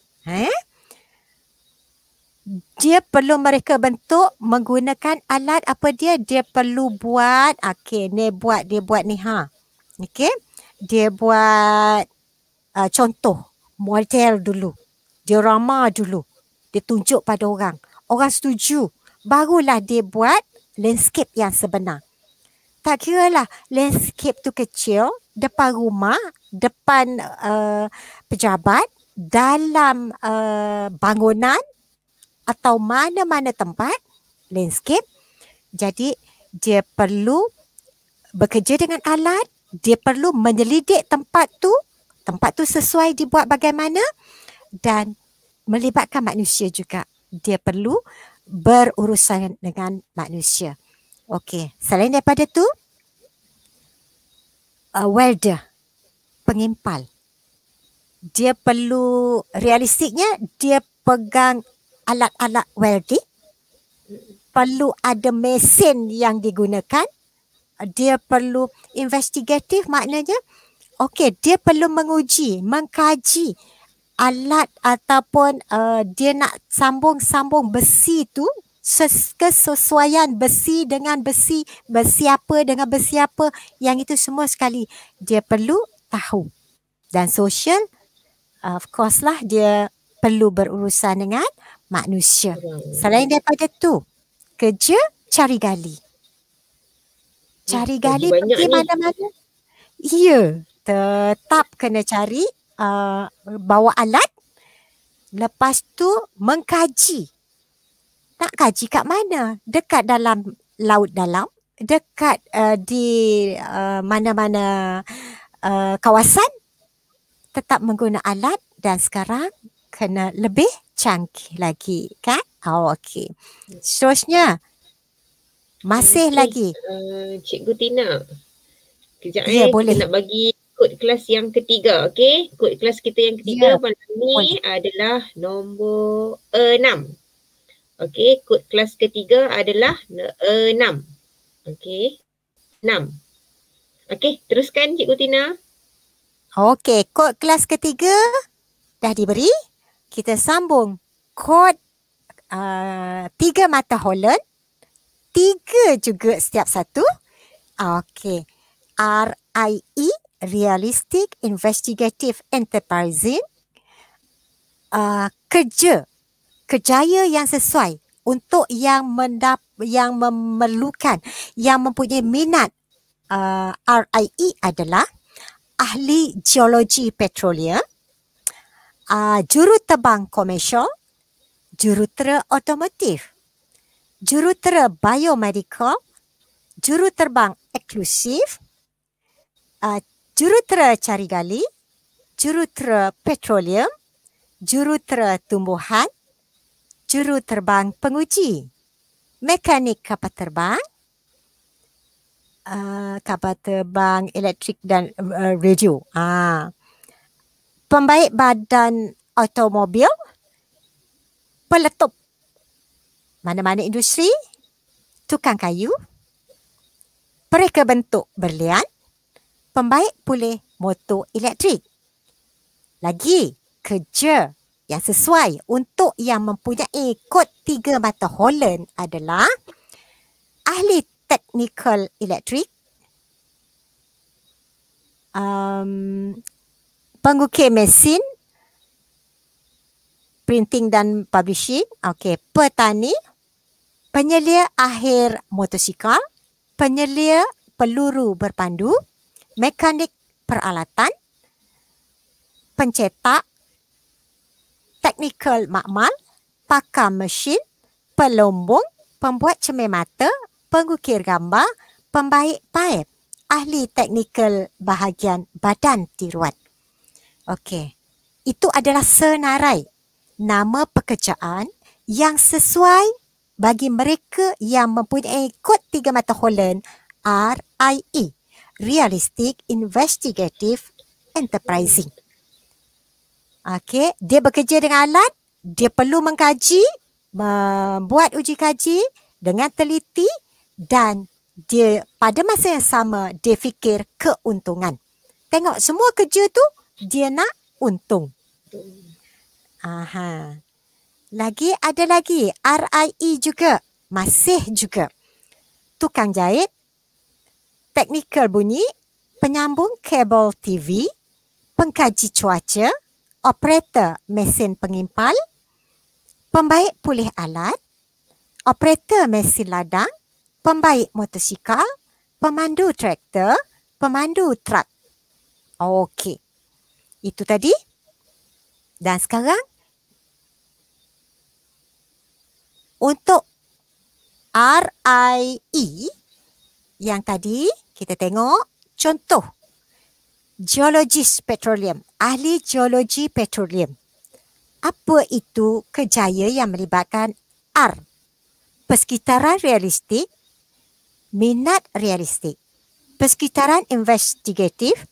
Dia perlu mereka bentuk menggunakan alat apa dia perlu buat. Okey, dia buat ni Okey. Dia buat contoh model dulu. Diorama dulu. Dia tunjuk pada orang. Orang setuju. Barulah dia buat landscape yang sebenar. Tak kira lah landscape tu kecil, depan rumah, depan pejabat, dalam bangunan atau mana-mana tempat, landscape. Jadi dia perlu bekerja dengan alat, dia perlu menyelidik tempat tu sesuai dibuat bagaimana, dan melibatkan manusia juga. Dia perlu berurusan dengan manusia. Okey, selain daripada tu, welder, pengimpal. Dia perlu, realistiknya dia pegang alat-alat welding, perlu ada mesin yang digunakan, dia perlu investigatif, maknanya okey, dia perlu menguji, mengkaji alat ataupun dia nak sambung-sambung besi tu, kesesuaian besi dengan besi, besi apa dengan besi apa, yang itu semua sekali dia perlu tahu. Dan sosial, of course lah, dia perlu berurusan dengan manusia. Selain daripada tu, kerja cari gali. Cari gali pergi mana-mana. Ya, tetap kena cari, bawa alat. Lepas tu mengkaji. Nak kaji kat mana? Dekat dalam laut dalam, dekat di mana-mana kawasan, tetap mengguna alat, dan sekarang kena lebih canggih lagi, kan? Okey. Seterusnya, masih lagi. Cikgu Tina. Kejap boleh. kita nak bagi kod kelas yang ketiga, okey? Kod kelas kita yang ketiga malam ni adalah nombor 6. Okey, kod kelas ketiga adalah 6. Okey, 6. Okey, teruskan Cikgu Tina. Okey, kod kelas ketiga dah diberi. Kita sambung kod 3 mata Holland. 3 juga setiap satu. Okey, RIE, Realistic Investigative Enterprising. Kerjaya yang sesuai untuk yang memerlukan, yang mempunyai minat. RIE adalah ahli geologi petroleum, jurutebang komersial, jurutera otomotif, jurutera biomedical, juruterbang eksklusif, jurutera cari gali, jurutera petroleum, jurutera tumbuhan, juruterbang penguji, mekanik kapal terbang, kapal terbang elektrik dan radio, pembaik badan automobil, peletup mana-mana industri, tukang kayu, pereka bentuk berlian, pembaik pulih motor elektrik. Lagi kerja yang sesuai untuk yang mempunyai kod 3 mata Holland adalah ahli technical elektrik, pengukir mesin, printing dan publishing, petani, penyelia akhir motosikal, penyelia peluru berpandu, mekanik peralatan, pencetak, teknikal makmal, pakar mesin, pelombong, pembuat cermin mata, pengukir gambar, pembaik paip, ahli teknikal bahagian badan tiruan. Okey, itu adalah senarai nama pekerjaan yang sesuai bagi mereka yang mempunyai kod 3 mata Holland RIE, Realistic Investigative Enterprising. Okey, dia bekerja dengan alat, dia perlu mengkaji, membuat uji kaji dengan teliti, dan dia pada masa yang sama dia fikir keuntungan. Tengok semua kerja tu dia nak untung. Lagi ada lagi RIE juga, masih juga tukang jahit, teknikal bunyi, penyambung kabel TV, pengkaji cuaca, operator mesin pengimpal, pembaik pulih alat, operator mesin ladang, pembaik motosikal, pemandu traktor, pemandu truk. Okey, itu tadi. Dan sekarang untuk RIE yang tadi kita tengok contoh geologis petroleum, ahli geologi petroleum. Apa itu kerjaya yang melibatkan R? persekitaran realistik, minat realistik. Persekitaran investigatif,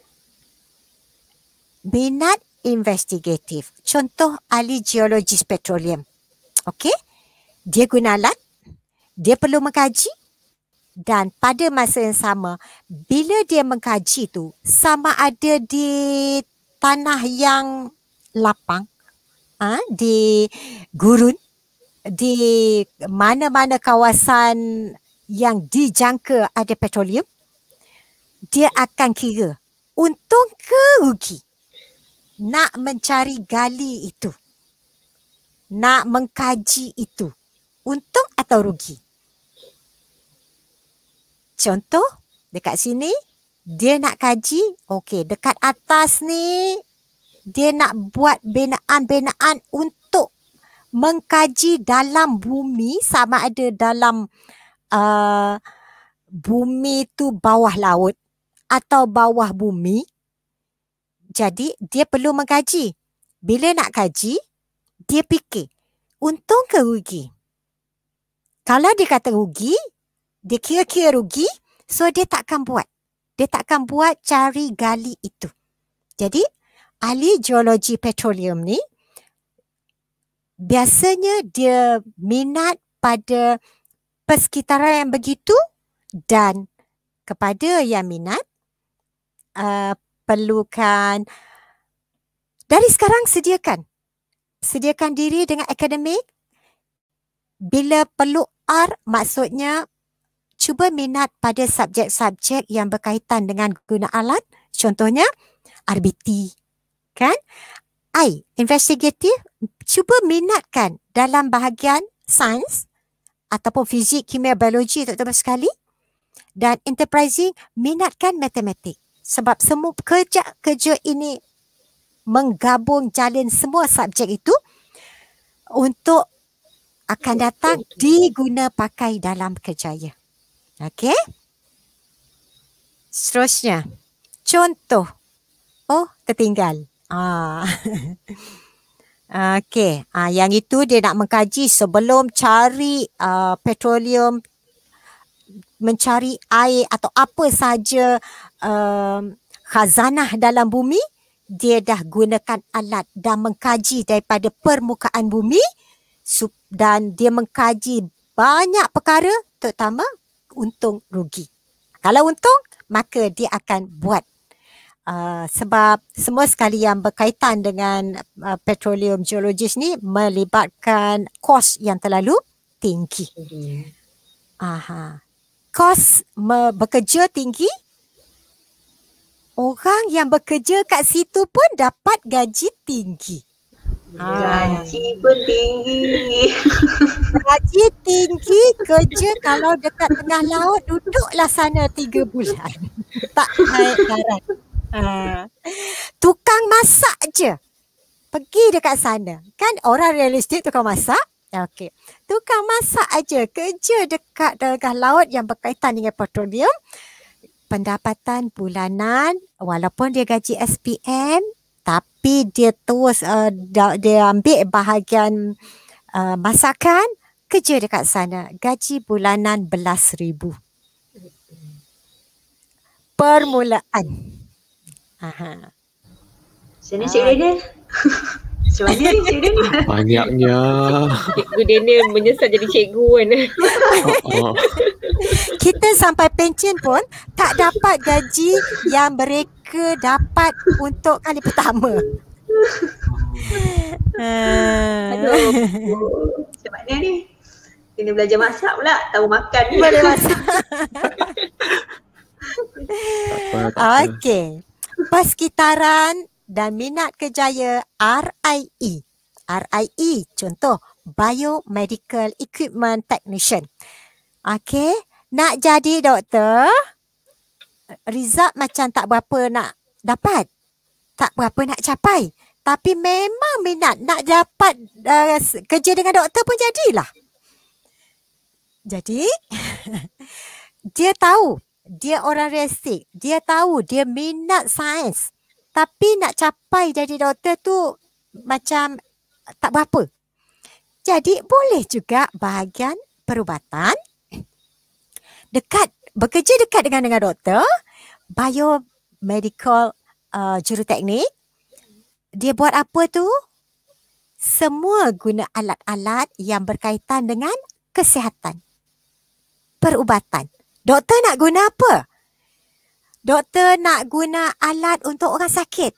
minat investigatif. Contoh ahli geologis petroleum. Okey? Dia guna alat, dia perlu mengkaji dan pada masa yang sama bila dia mengkaji tu sama ada di tanah yang lapang, di gurun, di mana-mana kawasan yang dijangka ada petroleum, dia akan kira untung ke rugi nak mencari gali itu, nak mengkaji itu, untung atau rugi. Contoh dekat sini dia nak kaji, okey, dekat atas ni dia nak buat binaan-binaan untuk mengkaji dalam bumi, sama ada dalam bumi tu bawah laut atau bawah bumi. Jadi dia perlu mengkaji. Bila nak kaji, dia fikir untung ke rugi. Kalau dia kata rugi, dia kira-kira rugi, so dia takkan buat. Dia takkan buat cari gali itu. Jadi ahli geologi petroleum ni biasanya dia minat pada persekitaran yang begitu, dan kepada yang minat perlukan dari sekarang sediakan diri dengan akademik. Bila perlu R, maksudnya cuba minat pada subjek-subjek yang berkaitan dengan guna alat. Contohnya RBT, kan? I, investigatif, cuba minatkan dalam bahagian sains ataupun fizik, kimia, biologi terutama sekali. Dan enterprising, minatkan matematik. Sebab semua kerja ini menggabung jalin semua subjek itu untuk akan datang diguna pakai dalam kerjaya. Okey? Seterusnya, contoh. Oh, tertinggal. Okey, yang itu dia nak mengkaji sebelum cari petroleum, mencari air atau apa saja khazanah dalam bumi, dia dah gunakan alat dan mengkaji daripada permukaan bumi dan dia mengkaji banyak perkara, terutama untung rugi. Kalau untung, maka dia akan buat. Sebab semua sekali yang berkaitan dengan petroleum geologis ni melibatkan kos yang terlalu tinggi. Kos bekerja tinggi, orang yang bekerja kat situ pun dapat gaji tinggi. Gaji pun tinggi. Gaji tinggi, kerja kalau dekat tengah laut, duduklah sana 3 bulan. Tak naik darat. Tukang masak je, pergi dekat sana. Kan orang realistik tukang masak. Okey. Tukang masak aja, kerja dekat tengah laut yang berkaitan dengan petroleum. Pendapatan bulanan, walaupun dia gaji SPM, tapi dia terus dia ambil bahagian masakan, kerja dekat sana. Gaji bulanan RM11,000. Permulaan. Sana Cik Daniel. Macam mana ni Cik Daniel? Banyaknya. Cikgu Daniel menyesal jadi cikgu kan. Kita sampai pension pun tak dapat gaji yang mereka dapat untuk kali pertama. Aduh. Macam mana ni? Kena belajar masak pula, tahu makan ni. Boleh masak. Tak apa. Okey. Persekitaran dan minat kerjaya RIE. RIE contoh Biomedical Equipment Technician. Okey, nak jadi doktor, result macam tak berapa nak dapat. Tak berapa nak capai. Tapi memang minat nak dapat kerja dengan doktor pun jadilah. Jadi dia tahu, dia orang realistik, dia tahu dia minat sains. Tapi nak capai jadi doktor tu macam tak berapa. Jadi boleh juga bahagian perubatan, bekerja dekat dengan doktor, biomedical juruteknik. Dia buat apa tu? Semua guna alat-alat yang berkaitan dengan kesihatan, perubatan. Doktor nak guna apa? Doktor nak guna alat untuk orang sakit.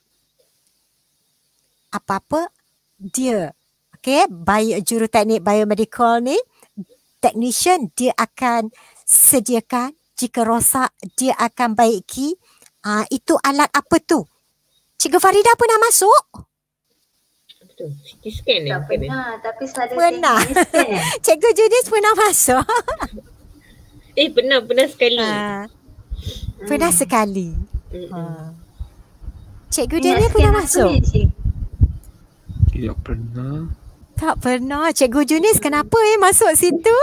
Apa-apa dia, juruteknik biomedical ni, technician, dia akan sediakan. Jika rosak, dia akan baiki. Itu alat apa tu? Cikgu Farida pernah masuk? Betul. CT scan ni. Tak pernah, tapi saya ada Pernah. Cikgu Judis pernah masuk? Pernah sekali. Pernah sekali. Cikgu Ingat Daniel scan pernah apa masuk? ni, Cik? Tidak pernah. Tak pernah. Cikgu Junis kenapa masuk situ?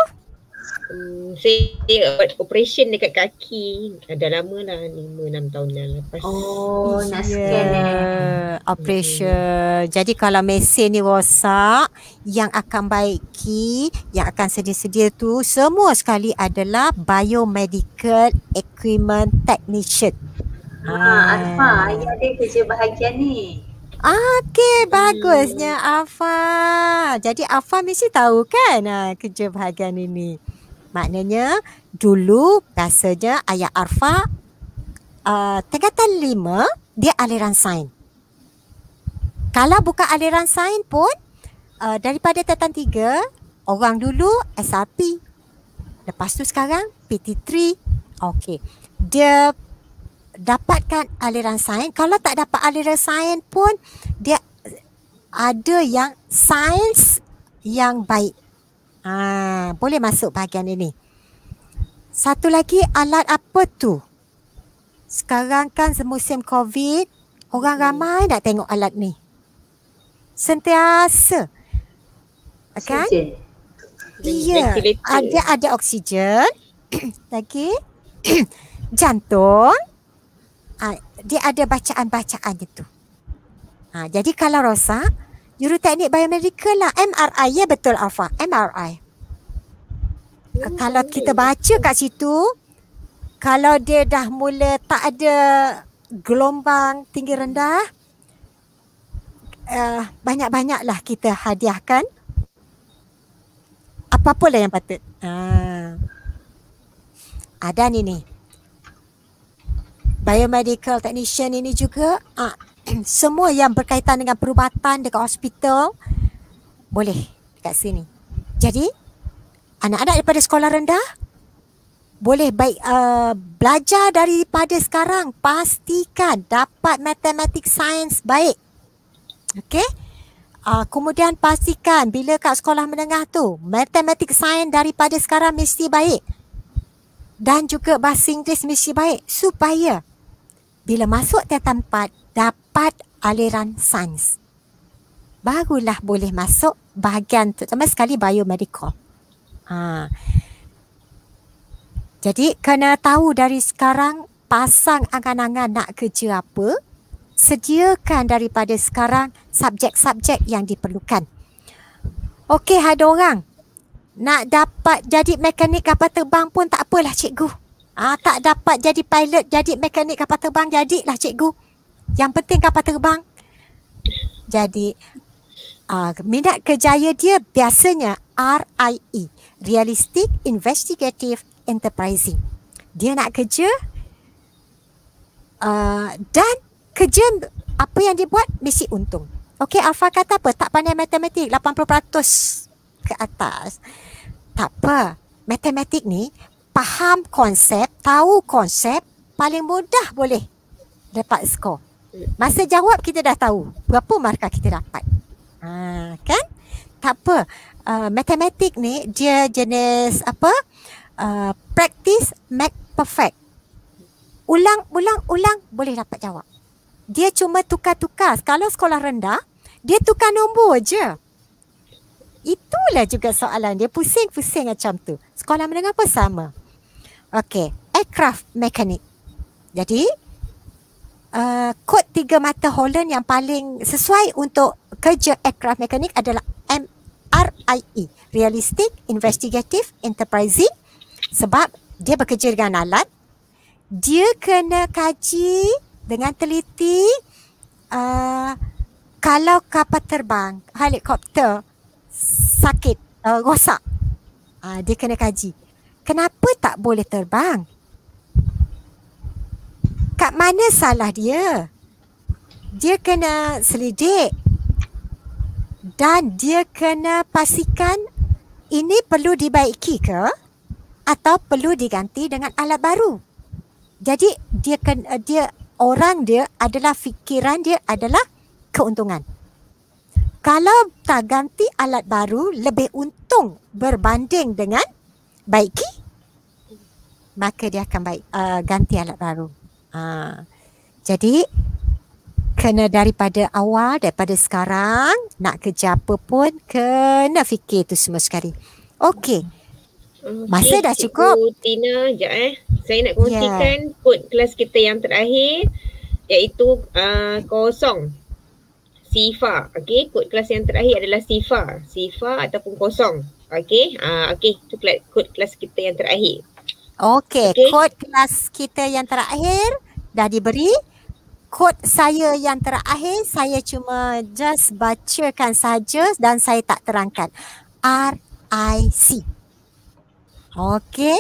Saya buat operation dekat kaki. Dah lama lah, 5-6 tahun dah lepas. Oh, nak scan Operation. Jadi kalau mesin ni rosak, yang akan baiki, yang akan sedia-sedia tu semua sekali adalah biomedical equipment technician. Arfa, ayah dia kerja bahagian ni. Okey, bagusnya Afa. Jadi Afa mesti tahu kan kerja bahagian ini. Maknanya dulu biasanya ayah Arfa tingkatan 5 dia aliran sains. Kalau bukan aliran sains pun daripada tingkatan 3 orang dulu SRP. Lepas tu sekarang PT3. Okey. Dia dapatkan aliran sains. Kalau tak dapat aliran sains pun dia ada yang sains yang baik. Boleh masuk bahagian ini. Satu lagi alat apa tu? Sekarang kan semusim COVID, orang ramai nak tengok alat ni. Sentiasa. Kan? Iya. Ada oksigen. Lagi. Jantung. Dia ada bacaan-bacaan itu. Jadi kalau rosak, juruteknik biomedical lah. MRI, ya betul Alfa. MRI. Kalau kita baca kat situ, kalau dia dah mula tak ada gelombang tinggi rendah, banyak-banyaklah kita hadiahkan apa-apa lah yang patut. Ada ni. Biomedical technician ini juga semua yang berkaitan dengan perubatan dekat hospital boleh dekat sini. Jadi anak-anak daripada sekolah rendah boleh baik belajar daripada sekarang, pastikan dapat matematik sains baik. Okey? Kemudian pastikan bila kat sekolah menengah tu matematik sains daripada sekarang mesti baik. Dan juga bahasa Inggeris mesti baik supaya bila masuk tingkatan 4 dapat aliran sains. Barulah boleh masuk bahagian terutama sekali biomedical. Jadi kena tahu dari sekarang pasang angan-angan nak kerja apa, sediakan daripada sekarang subjek-subjek yang diperlukan. Okey, ada orang nak dapat jadi mekanik kapal terbang pun tak apalah cikgu. Tak dapat jadi pilot, jadi mekanik kapal terbang, jadilah cikgu. Yang penting kapal terbang. Jadi minat kerjaya dia biasanya RIE, Realistic Investigative Enterprising. Dia nak kerja dan kerja apa yang dia buat mesti untung. Okey, Alfa kata apa? Tak pandai matematik 80% ke atas. Tak apa. Matematik ni faham konsep, tahu konsep, paling mudah boleh dapat skor. Masa jawab kita dah tahu berapa markah kita dapat. Kan? Tak apa. Matematik ni dia jenis apa? Practice make perfect. Ulang boleh dapat jawab. Dia cuma tukar-tukar. Kalau sekolah rendah, dia tukar nombor je. Itulah juga soalan dia. Pusing-pusing macam tu. Sekolah menengah pun sama. Okey. Aircraft mechanic. Jadi, kod 3 mata Holland yang paling sesuai untuk kerja aircraft mechanic adalah RIE, Realistic, Investigative, Enterprising, sebab dia bekerja dengan alat. Dia kena kaji dengan teliti kalau kapal terbang, helikopter sakit, rosak. Dia kena kaji. Kenapa tak boleh terbang? Kat mana salah dia? Dia kena selidik. Dan dia kena pastikan ini perlu dibaiki ke atau perlu diganti dengan alat baru. Jadi orang dia adalah fikiran dia adalah keuntungan. Kalau tak ganti alat baru lebih untung berbanding dengan baiki, maka dia akan ganti alat baru. Jadi kena daripada awal, daripada sekarang nak kerja apa pun kena fikir tu semua sekali. Okey. Masa dah cukup. Tina, sekejap saya nak kongsikan kod kelas kita yang terakhir iaitu kosong. Sifa. Okey, kod kelas yang terakhir adalah Sifa. Sifa ataupun kosong. Okey. Okey, itu kod kelas kita yang terakhir. Okey, kod kelas kita yang terakhir dah diberi. Kod saya yang terakhir saya cuma just bacakan saja dan saya tak terangkan. RIC. Okey.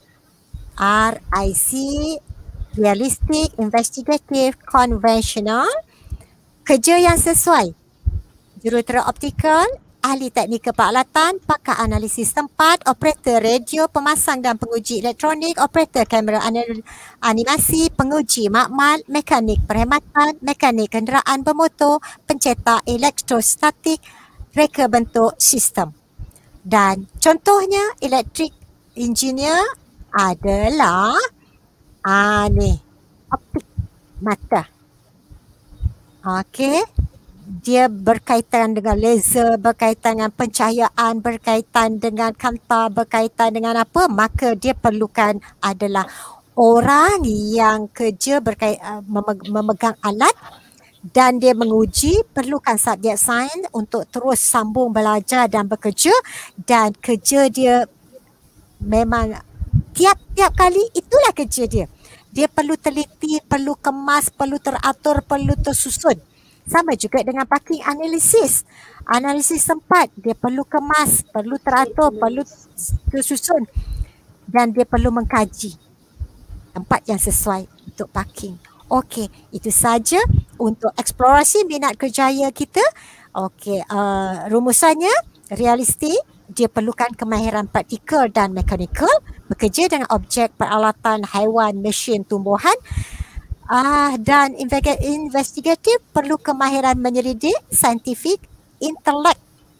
RIC, Realistic, Investigative, Conventional. Kerja yang sesuai. Jurutera optikal, ahli teknik peralatan, pakar analisis tempat, operator radio, pemasang dan penguji elektronik, operator kamera animasi, penguji makmal, mekanik perkhidmatan, mekanik kenderaan bermotor, pencetak elektrostatik, reka bentuk sistem. Dan contohnya elektrik engineer adalah ni optik mata. Okey. Dia berkaitan dengan laser, berkaitan dengan pencahayaan, berkaitan dengan kanta, berkaitan dengan apa, maka dia perlukan adalah orang yang kerja memegang alat dan dia menguji, perlukan subjek sains untuk terus sambung belajar dan bekerja, dan kerja dia memang tiap-tiap kali itulah kerja dia. Dia perlu teliti, perlu kemas, perlu teratur, perlu tersusun. Sama juga dengan parking analisis. Analisis tempat, dia perlu kemas, perlu teratur, perlu tersusun. Dan dia perlu mengkaji tempat yang sesuai untuk parking. Okey, itu saja untuk eksplorasi minat kerjaya kita. Okey, rumusannya realistik, dia perlukan kemahiran praktikal dan mekanikal, bekerja dengan objek, peralatan, haiwan, mesin, tumbuhan. Dan investigatif perlu kemahiran menyelidik, saintifik, intelek,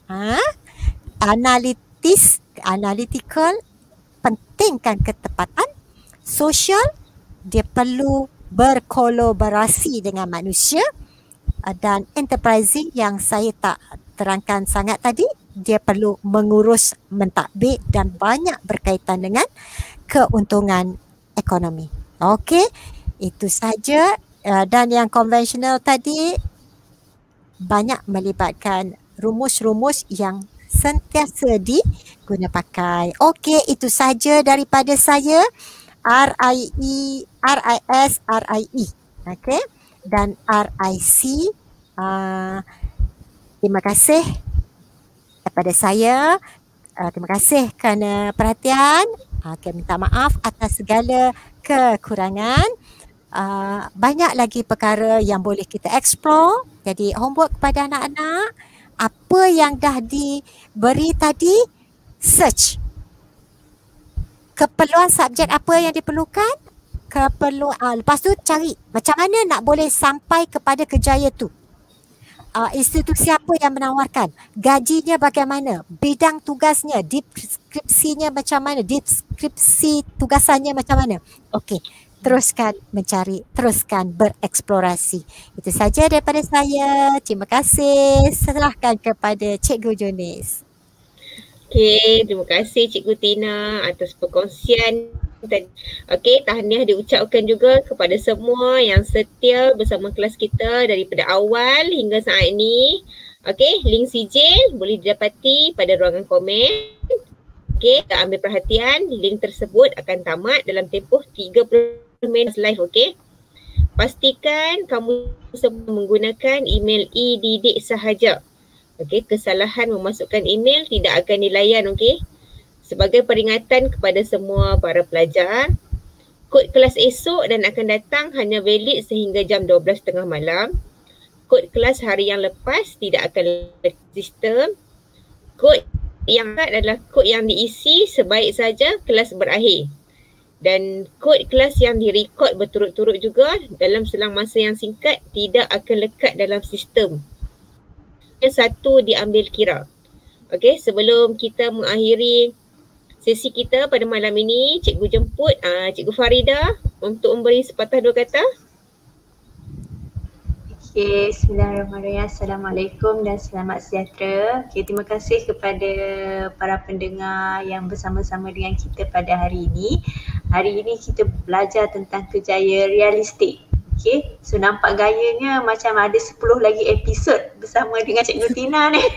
analytical, pentingkan ketepatan, sosial, dia perlu berkolaborasi dengan manusia, dan enterprising yang saya tak terangkan sangat tadi, dia perlu mengurus mentadbir dan banyak berkaitan dengan keuntungan ekonomi. Okey, itu saja. Dan yang konvensional tadi banyak melibatkan rumus-rumus yang sentiasa diguna pakai. Okey, itu saja daripada saya. RIE, RIS, RIE. Okey, dan RIC. Terima kasih daripada saya. Terima kasih kerana perhatian. Minta maaf atas segala kekurangan. Banyak lagi perkara yang boleh kita explore. Jadi homework kepada anak-anak, apa yang dah diberi tadi, search. Keperluan subjek apa yang diperlukan, lepas tu cari macam mana nak boleh sampai kepada kerjaya tu. Institusi apa yang menawarkan, gajinya bagaimana, bidang tugasnya, deskripsinya macam mana, deskripsi tugasannya macam mana. Okey, teruskan mencari, teruskan bereksplorasi. Itu saja daripada saya. Terima kasih. Serahkan kepada Cikgu Jonis. Okey, terima kasih Cikgu Tina atas perkongsian tadi. Okey, tahniah diucapkan juga kepada semua yang setia bersama kelas kita daripada awal hingga saat ini. Okey, link sijil boleh didapati pada ruangan komen. Okey, ambil perhatian, link tersebut akan tamat dalam tempoh 30 minit live, okey. Pastikan kamu semua menggunakan email e-didik sahaja. Okey, kesalahan memasukkan email tidak akan dilayan, okey. Sebagai peringatan kepada semua para pelajar, kod kelas esok dan akan datang hanya valid sehingga jam 12.30 malam. Kod kelas hari yang lepas tidak akan sistem. Kod yang adalah kod yang diisi sebaik saja kelas berakhir. Dan kod kelas yang direkod berturut-turut juga dalam selang masa yang singkat tidak akan lekat dalam sistem. Yang satu diambil kira. Okey, sebelum kita mengakhiri sesi kita pada malam ini, cikgu jemput Cikgu Farida untuk memberi sepatah dua kata. Okay, bismillahirrahmanirrahim. Assalamualaikum dan selamat sejahtera. Okay, terima kasih kepada para pendengar yang bersama-sama dengan kita pada hari ini. Hari ini kita belajar tentang kerjaya realistik. Okay, so nampak gayanya macam ada 10 lagi episod bersama dengan Cikgu Tina ni.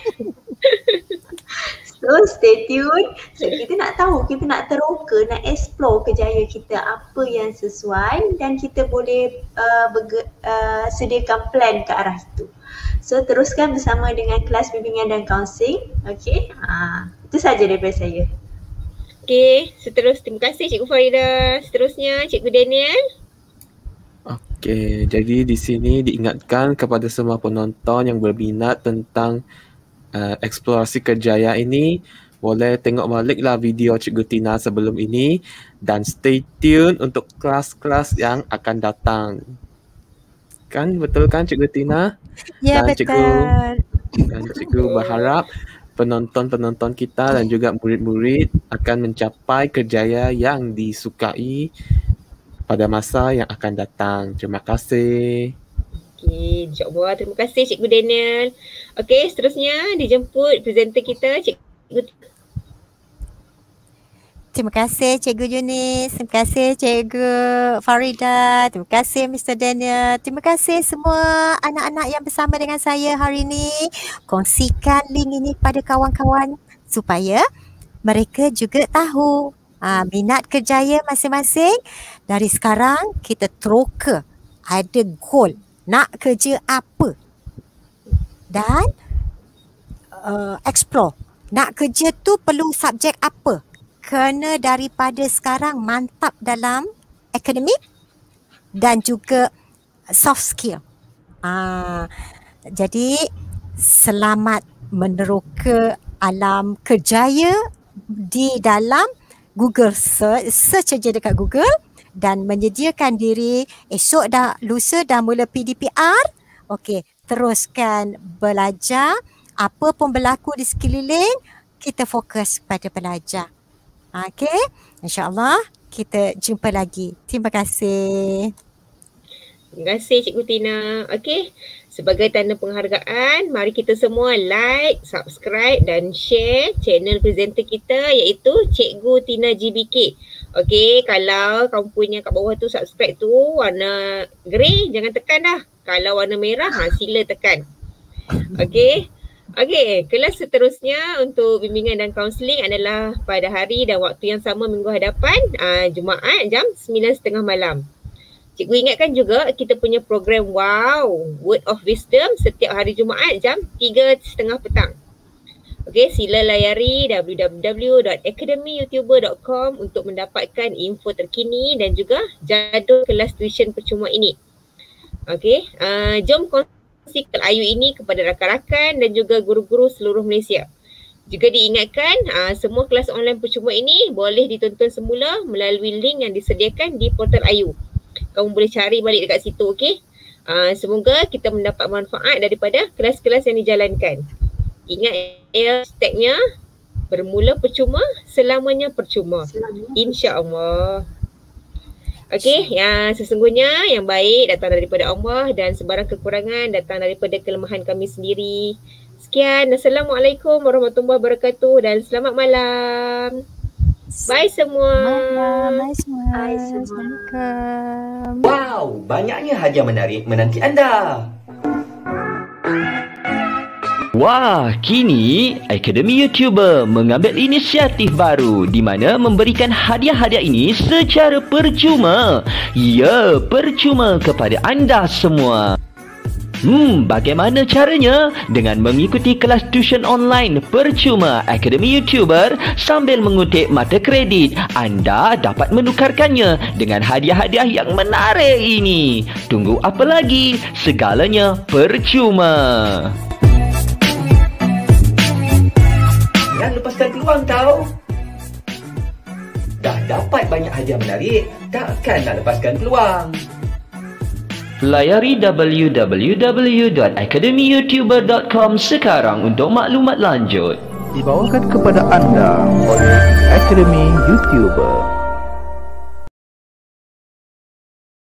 So stay tune. So kita nak tahu, kita nak teroka, nak explore kerjaya kita apa yang sesuai dan kita boleh sediakan plan ke arah itu. So teruskan bersama dengan kelas bimbingan dan kaunseling. Okay, itu saja daripada saya. Okay, terima kasih Cikgu Farida. Seterusnya Cikgu Daniel. Okey, jadi di sini diingatkan kepada semua penonton yang berminat tentang eksplorasi kerjaya ini, boleh tengok baliklah video Cikgu Tina sebelum ini dan stay tune untuk kelas-kelas yang akan datang. Kan betul kan Cikgu Tina? Ya, dan betul. Cikgu berharap penonton-penonton kita dan juga murid-murid akan mencapai kerjaya yang disukai pada masa yang akan datang. Terima kasih. Okey, insyaAllah. Terima kasih Cikgu Daniel. Okey, seterusnya dijemput presenter kita Cikgu. Terima kasih Cikgu Yunis. Terima kasih Cikgu Farida. Terima kasih Mr. Daniel. Terima kasih semua anak-anak yang bersama dengan saya hari ini. Kongsikan link ini pada kawan-kawan supaya mereka juga tahu minat kerjaya masing-masing. Dari sekarang kita teroka ada goal. Nak kerja apa dan explore. Nak kerja tu perlu subjek apa. Kena daripada sekarang mantap dalam akademik dan juga soft skill. Jadi selamat meneroka alam kerjaya di dalam Google search aja dekat Google. Dan menyediakan diri esok dah lusa dah mula PDPR. Okey, teruskan belajar apa pun berlaku di sekeliling, kita fokus pada belajar. Okey, insya-Allah kita jumpa lagi. Terima kasih. Terima kasih Cikgu Tina. Okey, sebagai tanda penghargaan, mari kita semua like, subscribe dan share channel presenter kita iaitu Cikgu Tina GBK. Okey, kalau kamu punya kat bawah tu subscribe tu warna grey, jangan tekan dah. Kalau warna merah, sila tekan. Okey. Okey, kelas seterusnya untuk bimbingan dan kaunseling adalah pada hari dan waktu yang sama minggu hadapan, Jumaat jam 9.30 malam. Cikgu ingatkan juga kita punya program Word of Wisdom setiap hari Jumaat jam 3.30 petang. Okey, sila layari www.academyyoutuber.com untuk mendapatkan info terkini dan juga jadual kelas tuition percuma ini. Okey, jom kongsikan Ayu ini kepada rakan-rakan dan juga guru-guru seluruh Malaysia. Juga diingatkan semua kelas online percuma ini boleh ditonton semula melalui link yang disediakan di portal Ayu. Kamu boleh cari balik dekat situ, okey? Semoga kita mendapat manfaat daripada kelas-kelas yang dijalankan. Ingat hashtagnya bermula percuma, selamanya percuma. InsyaAllah. Okey, yang sesungguhnya yang baik datang daripada Allah dan sebarang kekurangan datang daripada kelemahan kami sendiri. Sekian. Assalamualaikum warahmatullahi wabarakatuh dan selamat malam. Bye semua. Bye semua. Assalamualaikum. Wow, banyaknya hadiah menarik menanti anda. Wah, kini Akademi YouTuber mengambil inisiatif baru di mana memberikan hadiah-hadiah ini secara percuma. Ya, percuma kepada anda semua. Bagaimana caranya? Dengan mengikuti kelas tuition online percuma Akademi YouTuber sambil mengutip mata kredit, anda dapat menukarkannya dengan hadiah-hadiah yang menarik ini. Tunggu apa lagi? Segalanya percuma. Jangan lepaskan peluang tau. Dah dapat banyak hadiah menarik, takkan nak lepaskan peluang. Layari www.academyyoutuber.com sekarang untuk maklumat lanjut. Dibawakan kepada anda oleh Akademi YouTuber.